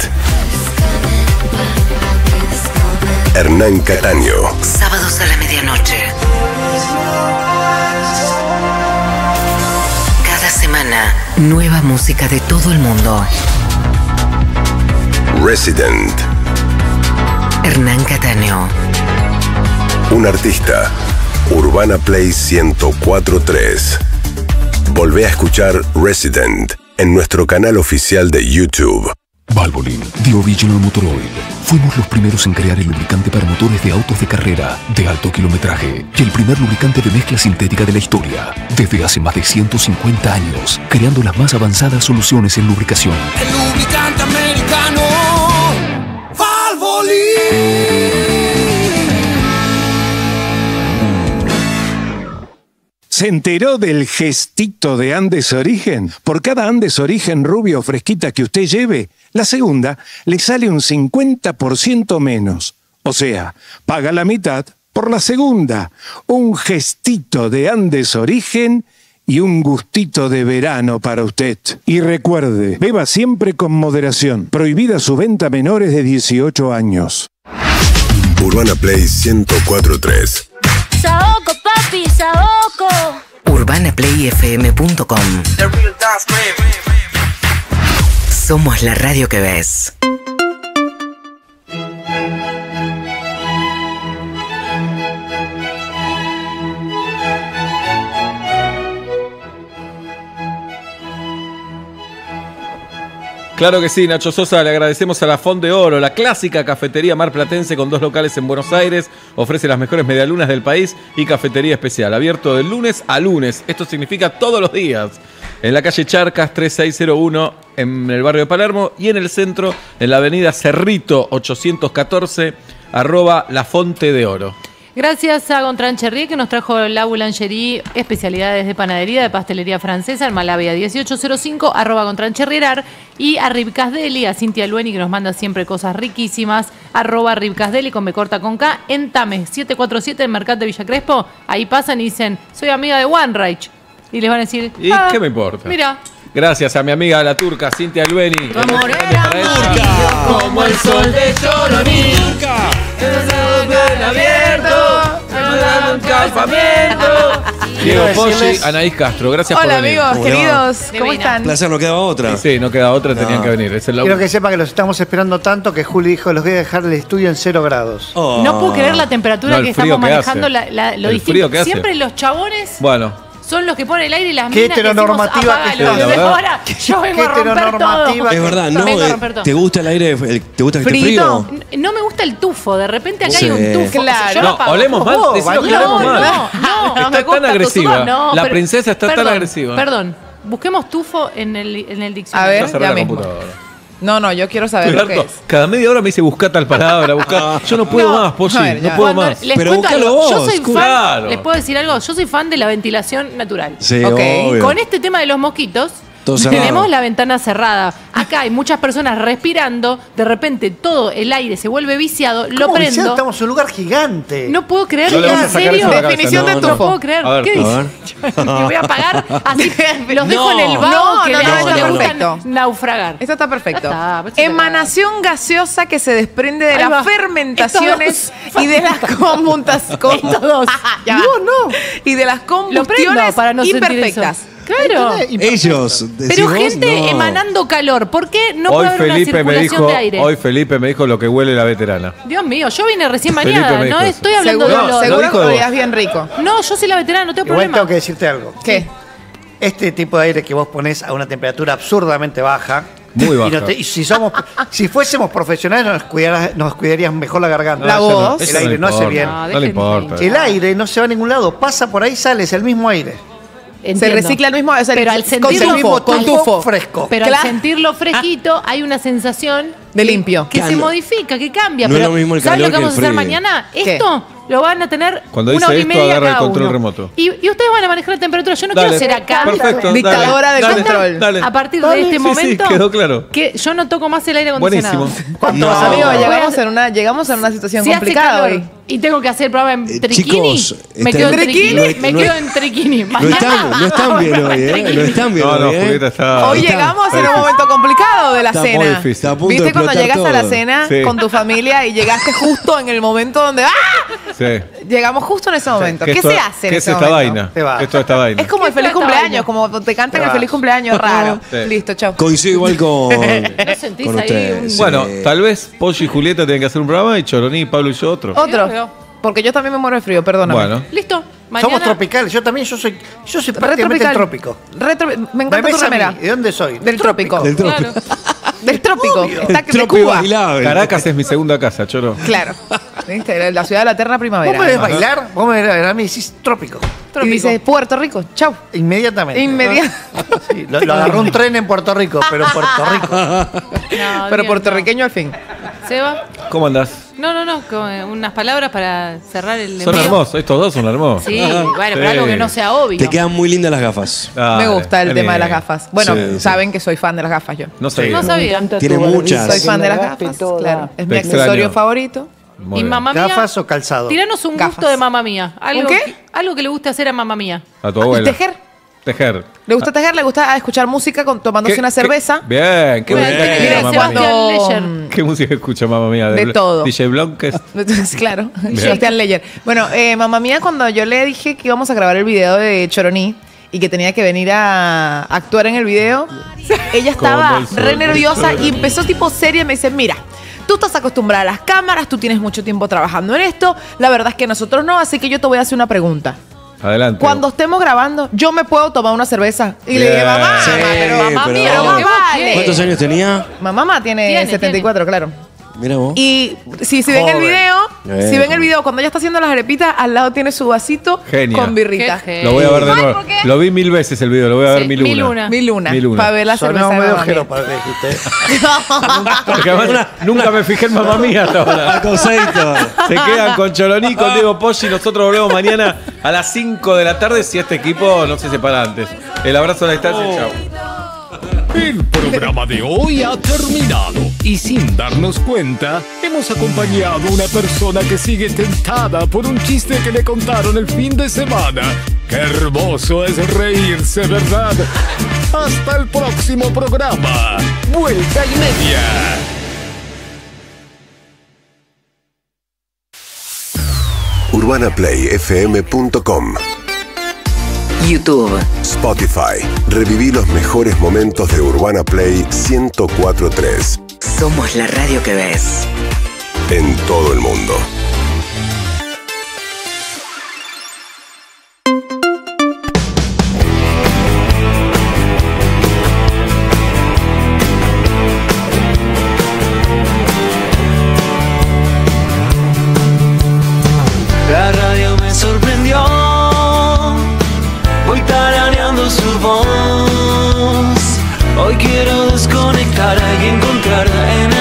Speaker 9: Hernán Cataño.
Speaker 2: Sábados a la medianoche. Cada semana, nueva música de todo el mundo.
Speaker 9: Resident.
Speaker 2: Hernán Cataño.
Speaker 9: Un artista. Urbana Play 104.3. Volvé a escuchar Resident en nuestro canal oficial de YouTube.
Speaker 26: Valvoline, The Original Motor Oil. Fuimos los primeros en crear el lubricante para motores de autos de carrera, de alto kilometraje, y el primer lubricante de mezcla sintética de la historia. Desde hace más de 150 años, creando las más avanzadas soluciones en lubricación.
Speaker 14: El lubricante americano, Valvoline.
Speaker 1: ¿Se enteró del gestito de Andes Origen? Por cada Andes Origen rubio o fresquita que usted lleve, la segunda le sale un 50% menos. O sea, paga la mitad por la segunda. Un gestito de Andes Origen y un gustito de verano para usted. Y recuerde, beba siempre con moderación. Prohibida su venta a menores de 18 años.
Speaker 9: Urbana Play 104.3.
Speaker 7: Saoco, papi, saoco.
Speaker 2: UrbanaPlayFM.com. Somos la radio que ves.
Speaker 4: Claro que sí, Nacho Sosa, le agradecemos a la Font de Oro, la clásica cafetería marplatense con 2 locales en Buenos Aires, ofrece las mejores medialunas del país y cafetería especial, abierto de lunes a lunes, esto significa todos los días, en la calle Charcas 3601 en el barrio de Palermo y en el centro, en la avenida Cerrito 814, @ la Fonte de Oro.
Speaker 5: Gracias a Gontran Cherrier que nos trajo la boulangerie, especialidades de panadería, de pastelería francesa, en Malavia 1805, @Gontran Cherrierar, y a Ribcas Deli, a Cintia Lueni que nos manda siempre cosas riquísimas, @Ribcas Deli con B corta con K, en Tames 747 en Mercat de Villa Crespo. Ahí pasan y dicen, soy amiga de One Reich. Y les van a decir,
Speaker 4: ¿y qué me importa?
Speaker 5: Mira.
Speaker 4: Gracias a mi amiga la turca Cintia Lueni.
Speaker 8: Como el sol de Choroní.
Speaker 4: abierto, un campamento. Diego Poggi, Anaís Castro, gracias
Speaker 10: Hola,
Speaker 4: por venir.
Speaker 10: amigos, queridos, ¿cómo están?
Speaker 11: Placer, no quedaba otra.
Speaker 4: Sí, no queda otra, tenían que venir. Es el
Speaker 24: Quiero que sepa que los estamos esperando tanto que Juli dijo, los voy a dejar el estudio en 0 grados.
Speaker 5: No puedo creer la temperatura que estamos manejando, lo
Speaker 4: el
Speaker 5: distinto.
Speaker 4: frío que hace.
Speaker 5: Siempre los chabones
Speaker 4: Bueno.
Speaker 5: son los que ponen el aire y las
Speaker 24: Qué
Speaker 5: minas
Speaker 24: heteronormativa
Speaker 5: que
Speaker 24: que
Speaker 5: decimos,
Speaker 24: es,
Speaker 5: apágalo. Ahora yo vengo a romper todo.
Speaker 11: Es verdad, ¿no?
Speaker 5: Vengo a romper todo.
Speaker 11: ¿Te gusta el aire? ¿Te gusta que esté
Speaker 5: Frito.
Speaker 11: frío?
Speaker 5: No me gusta el tufo, de repente acá
Speaker 11: Sí.
Speaker 5: hay un tufo.
Speaker 10: Claro.
Speaker 5: Yo lo apago.
Speaker 4: Olemos mal,
Speaker 5: Oh,
Speaker 4: decilo que olemos mal.
Speaker 5: no, me
Speaker 4: Está tan
Speaker 5: gusta tu
Speaker 4: agresiva.
Speaker 5: sudor. No,
Speaker 4: La
Speaker 5: pero-
Speaker 4: princesa está tan
Speaker 5: perdón,
Speaker 4: agresiva.
Speaker 5: Perdón, busquemos tufo en el diccionario.
Speaker 10: A ver,
Speaker 4: Vas a cerrar
Speaker 10: ya
Speaker 4: la
Speaker 10: mismo.
Speaker 4: computadora.
Speaker 10: No, yo quiero saber
Speaker 4: Estoy
Speaker 10: lo que
Speaker 4: harto.
Speaker 10: es.
Speaker 4: Cada media hora me dice busca tal palabra, busca. Yo no puedo más, Poggi,
Speaker 10: a ver,
Speaker 4: no
Speaker 10: ya.
Speaker 4: puedo
Speaker 5: Cuando
Speaker 4: más.
Speaker 5: les
Speaker 11: Pero
Speaker 5: cuento
Speaker 11: búscalo
Speaker 5: algo, yo
Speaker 11: vos,
Speaker 5: soy fan,
Speaker 4: claro.
Speaker 5: les puedo decir algo, yo soy fan de la ventilación natural.
Speaker 11: Sí,
Speaker 10: Ok.
Speaker 11: obvio.
Speaker 5: Con este tema de los mosquitos,
Speaker 11: Todo cerrado.
Speaker 5: tenemos la ventana cerrada. Acá hay muchas personas respirando, de repente todo el aire se vuelve viciado, lo
Speaker 24: ¿Cómo, Vicente?
Speaker 5: prendo.
Speaker 24: Estamos en un lugar gigante.
Speaker 5: No puedo creer,
Speaker 4: No le vas a
Speaker 5: en
Speaker 4: sacar
Speaker 5: serio,
Speaker 4: eso de la cabeza.
Speaker 5: definición
Speaker 4: No,
Speaker 5: de
Speaker 4: no.
Speaker 5: tufo. No puedo creer.
Speaker 4: A ver,
Speaker 5: ¿Qué
Speaker 4: a
Speaker 5: dice? Me voy a apagar así. Los dejo en el vago
Speaker 10: No,
Speaker 5: que
Speaker 10: no,
Speaker 5: le
Speaker 10: no, está
Speaker 5: gusta
Speaker 10: perfecto.
Speaker 5: naufragar.
Speaker 10: Esto está perfecto.
Speaker 5: Ya está,
Speaker 10: Emanación gaseosa que se desprende de
Speaker 5: Ahí
Speaker 10: las
Speaker 5: va.
Speaker 10: fermentaciones
Speaker 5: Estos
Speaker 10: y de las
Speaker 5: Estos dos.
Speaker 10: Ya va. Y de las combustiones
Speaker 5: para no sentir
Speaker 10: imperfectas.
Speaker 5: eso. Claro.
Speaker 11: Ellos. decís
Speaker 5: Pero
Speaker 11: vos,
Speaker 5: gente
Speaker 11: no.
Speaker 5: emanando calor. ¿Por qué no
Speaker 4: Hoy
Speaker 5: puede haber una
Speaker 4: Felipe me
Speaker 5: circulación
Speaker 4: dijo,
Speaker 5: de aire?
Speaker 4: hoy Felipe me dijo lo que huele la veterana.
Speaker 5: Dios mío, yo vine recién
Speaker 4: Felipe
Speaker 5: bañada,
Speaker 4: me dijo
Speaker 5: no
Speaker 4: eso.
Speaker 5: estoy hablando
Speaker 10: Seguro,
Speaker 5: de olor.
Speaker 10: seguro
Speaker 4: dijo
Speaker 10: que
Speaker 4: de vos.
Speaker 10: olías bien rico.
Speaker 5: No, yo soy la veterana, no tengo
Speaker 24: Igual
Speaker 5: problema.
Speaker 24: tengo que decirte algo.
Speaker 10: ¿Qué?
Speaker 24: Este tipo de aire que vos ponés a una temperatura absurdamente baja.
Speaker 4: Muy baja.
Speaker 24: Y si fuésemos profesionales nos cuidarías mejor la garganta.
Speaker 10: La voz.
Speaker 24: El aire no hace bien.
Speaker 4: No le importa.
Speaker 24: El aire no se va a ningún lado. Pasa por ahí, sale, es el mismo aire.
Speaker 10: Se
Speaker 5: Entiendo.
Speaker 10: recicla el mismo, o sea,
Speaker 5: Pero al
Speaker 10: con
Speaker 5: sentirlo
Speaker 10: tufo, con tufo.
Speaker 24: fresco.
Speaker 5: Pero
Speaker 10: Claro.
Speaker 5: al sentirlo fresquito hay una sensación
Speaker 10: De limpio.
Speaker 5: que se
Speaker 11: Claro.
Speaker 5: modifica, que cambia.
Speaker 11: No es
Speaker 5: pero
Speaker 11: lo mismo el
Speaker 5: ¿sabes
Speaker 11: calor
Speaker 5: lo que
Speaker 11: que el
Speaker 5: vamos a hacer
Speaker 11: frío.
Speaker 5: mañana?
Speaker 10: ¿Qué?
Speaker 5: Esto lo van a tener
Speaker 4: Cuando
Speaker 5: una
Speaker 4: dice
Speaker 5: hora y
Speaker 4: esto,
Speaker 5: media
Speaker 4: agarra el
Speaker 5: cada
Speaker 4: control
Speaker 5: uno.
Speaker 4: remoto.
Speaker 5: Y ustedes van a manejar la temperatura. Yo no
Speaker 4: Dale.
Speaker 5: quiero ser acá
Speaker 4: Perfecto,
Speaker 10: dictadora del
Speaker 4: dale,
Speaker 10: control.
Speaker 4: dale.
Speaker 5: a partir
Speaker 4: Dale,
Speaker 5: de este
Speaker 4: sí,
Speaker 5: momento.
Speaker 4: Sí, quedó claro.
Speaker 5: Que yo no toco más el aire acondicionado.
Speaker 4: Buenísimo.
Speaker 24: ¿Cuánto
Speaker 11: No.
Speaker 24: vas a
Speaker 10: Amigo,
Speaker 24: llevar?
Speaker 10: llegamos en una situación
Speaker 5: Si hace
Speaker 10: complicada
Speaker 5: calor
Speaker 10: hoy.
Speaker 5: y tengo que hacer el programa en triquini,
Speaker 11: chicos,
Speaker 5: me quedo en
Speaker 11: están-
Speaker 5: triquini.
Speaker 11: no-
Speaker 5: Me
Speaker 11: no-
Speaker 5: quedo en triquini.
Speaker 11: No están bien hoy, ¿eh? No están bien
Speaker 4: No,
Speaker 11: hoy,
Speaker 4: no,
Speaker 11: ¿eh?
Speaker 4: Julieta está.
Speaker 10: Hoy
Speaker 11: Está-
Speaker 10: llegamos
Speaker 4: está
Speaker 10: en un
Speaker 4: difícil.
Speaker 10: momento complicado de la
Speaker 11: Está muy
Speaker 10: cena.
Speaker 11: difícil. Está a punto
Speaker 10: ¿Viste
Speaker 11: de
Speaker 10: cuando
Speaker 11: explotar
Speaker 10: llegaste a la
Speaker 11: todo.
Speaker 10: cena
Speaker 4: Sí.
Speaker 10: con tu familia y llegaste justo en el momento donde ¡ah!
Speaker 4: Sí.
Speaker 10: Llegamos justo en ese momento. ¿Qué
Speaker 4: esto-
Speaker 10: se hace en
Speaker 4: ¿Qué
Speaker 10: ese
Speaker 4: es esta
Speaker 10: momento?
Speaker 4: vaina?
Speaker 24: Te va.
Speaker 4: Esto es esta vaina.
Speaker 10: Es como el
Speaker 5: ¿Qué
Speaker 10: feliz
Speaker 5: es esta
Speaker 10: cumpleaños,
Speaker 5: vaina?
Speaker 10: como te cantan
Speaker 24: Te
Speaker 10: el
Speaker 24: vas.
Speaker 10: feliz cumpleaños raro.
Speaker 4: Sí.
Speaker 10: Listo, chao.
Speaker 11: Coincido igual con,
Speaker 5: ¿No sentís
Speaker 11: con
Speaker 5: ahí
Speaker 11: ustedes.
Speaker 5: un-
Speaker 11: sí.
Speaker 4: Bueno, tal vez Poggi y Julieta tienen que hacer un programa y Choroní, Pablo y yo otro.
Speaker 10: Otro. Porque yo también me muero de frío, perdóname.
Speaker 4: Bueno.
Speaker 5: Listo. Mañana.
Speaker 24: Somos tropicales. Yo también, yo soy prácticamente el trópico.
Speaker 10: Me encanta tu remera.
Speaker 24: ¿De dónde soy?
Speaker 10: Del trópico.
Speaker 11: Del trópico.
Speaker 10: Del trópico. Está de
Speaker 11: Trópico
Speaker 10: Cuba.
Speaker 11: bailable.
Speaker 4: Caracas es mi segunda casa, Choro.
Speaker 10: Claro. ¿Viste? La ciudad de la eterna
Speaker 24: ¿Vos
Speaker 10: primavera.
Speaker 24: me ves bailar? Vos me ves a mí decís trópico.
Speaker 10: Y dice Puerto Rico. Chau.
Speaker 24: Inmediatamente. Sí, lo agarró un tren en Puerto Rico, pero Puerto Rico.
Speaker 10: Pero puertorriqueño al fin.
Speaker 5: Seba.
Speaker 4: ¿Cómo andás?
Speaker 5: No, con unas palabras para cerrar el
Speaker 4: Son
Speaker 5: envío.
Speaker 4: hermosos, estos dos son hermosos.
Speaker 5: Sí, bueno, pero algo que no sea obvio.
Speaker 11: Te quedan muy lindas las gafas.
Speaker 10: Me gusta el tema de las gafas. Bueno,
Speaker 11: Sí,
Speaker 10: saben que soy fan de las gafas yo.
Speaker 4: No sabía.
Speaker 5: No sabía.
Speaker 11: Tiene muchas.
Speaker 10: Soy fan de las gafas, claro. Es mi
Speaker 4: Te
Speaker 10: accesorio
Speaker 4: extraño.
Speaker 10: favorito.
Speaker 4: Muy
Speaker 5: ¿Y
Speaker 4: bien.
Speaker 5: mamá mía?
Speaker 24: ¿Gafas o calzado?
Speaker 5: Tiranos un
Speaker 10: Gafas.
Speaker 5: gusto de mamá mía. Algo,
Speaker 10: ¿Un qué?
Speaker 5: Algo que le guste hacer a mamá mía.
Speaker 4: A tu abuela.
Speaker 10: Tejer.
Speaker 4: Tejer.
Speaker 10: ¿Le gusta tejer? ¿Le gusta escuchar música tomándose
Speaker 4: ¿Qué-
Speaker 10: una cerveza?
Speaker 4: Bien, qué
Speaker 5: Bueno,
Speaker 4: música
Speaker 5: tiene
Speaker 4: escucha
Speaker 5: que
Speaker 4: mamá
Speaker 5: Sebastián
Speaker 4: mía.
Speaker 5: Leyer.
Speaker 4: ¿Qué música escucha mamá mía?
Speaker 10: De todo.
Speaker 4: DJ Blonques.
Speaker 10: Claro,
Speaker 4: Bien.
Speaker 10: Sebastián Leyer. Bueno, mamá mía, cuando yo le dije que íbamos a grabar el video de Choroní y que tenía que venir a actuar en el video, ella estaba
Speaker 4: Como el sol
Speaker 10: re
Speaker 4: del
Speaker 10: nerviosa
Speaker 4: sol.
Speaker 10: y empezó tipo seria y me dice, mira, tú estás acostumbrada a las cámaras, tú tienes mucho tiempo trabajando en esto, la verdad es que nosotros no, así que yo te voy a hacer una pregunta.
Speaker 4: Adelante.
Speaker 10: Cuando estemos grabando, yo me puedo tomar una cerveza. Y le dije,
Speaker 4: Bien.
Speaker 10: mamá,
Speaker 11: Sí,
Speaker 10: pero mamá
Speaker 11: pero
Speaker 10: mía,
Speaker 11: no.
Speaker 10: no vale.
Speaker 11: ¿Cuántos años tenía?
Speaker 10: Mamá tiene 74, claro.
Speaker 11: Mira vos.
Speaker 10: Y si ven el
Speaker 11: Joven.
Speaker 10: video, si ven el video, cuando ella está haciendo las arepitas, al lado tiene su vasito
Speaker 4: Genia.
Speaker 10: con birrita.
Speaker 5: Qué
Speaker 4: Lo voy a ver de
Speaker 10: Ay,
Speaker 4: nuevo.
Speaker 10: ¿por qué?
Speaker 4: Lo vi 1000 veces el video, lo voy a ver
Speaker 5: Sí,
Speaker 4: 1001.
Speaker 5: 1001.
Speaker 10: Mil una.
Speaker 4: 1001.
Speaker 10: Para ver la
Speaker 24: Sonó
Speaker 10: cerveza de
Speaker 24: medio
Speaker 10: mamá mía.
Speaker 24: ojero para lo que dijiste.
Speaker 4: Porque además nunca me fijé en mamá mía hasta ahora.
Speaker 11: Acoseito.
Speaker 4: Se quedan con Choroní, con Diego Poggi. Nosotros volvemos mañana a las 5 de la tarde si este equipo no se separa antes. El abrazo a la distancia, chao.
Speaker 17: El programa de hoy ha terminado y sin darnos cuenta hemos acompañado a una persona que sigue tentada por un chiste que le contaron el fin de semana. ¡Qué hermoso es reírse, ¿verdad? Hasta el próximo programa. Vuelta y media.
Speaker 9: UrbanaPlayFM.com,
Speaker 2: YouTube.
Speaker 9: Spotify. Reviví los mejores momentos de Urbana Play 104.3
Speaker 2: Somos la radio que ves.
Speaker 9: en todo el mundo.
Speaker 8: La radio me sorprendió, voy tarareando su voz. Hoy quiero desconectar a alguien con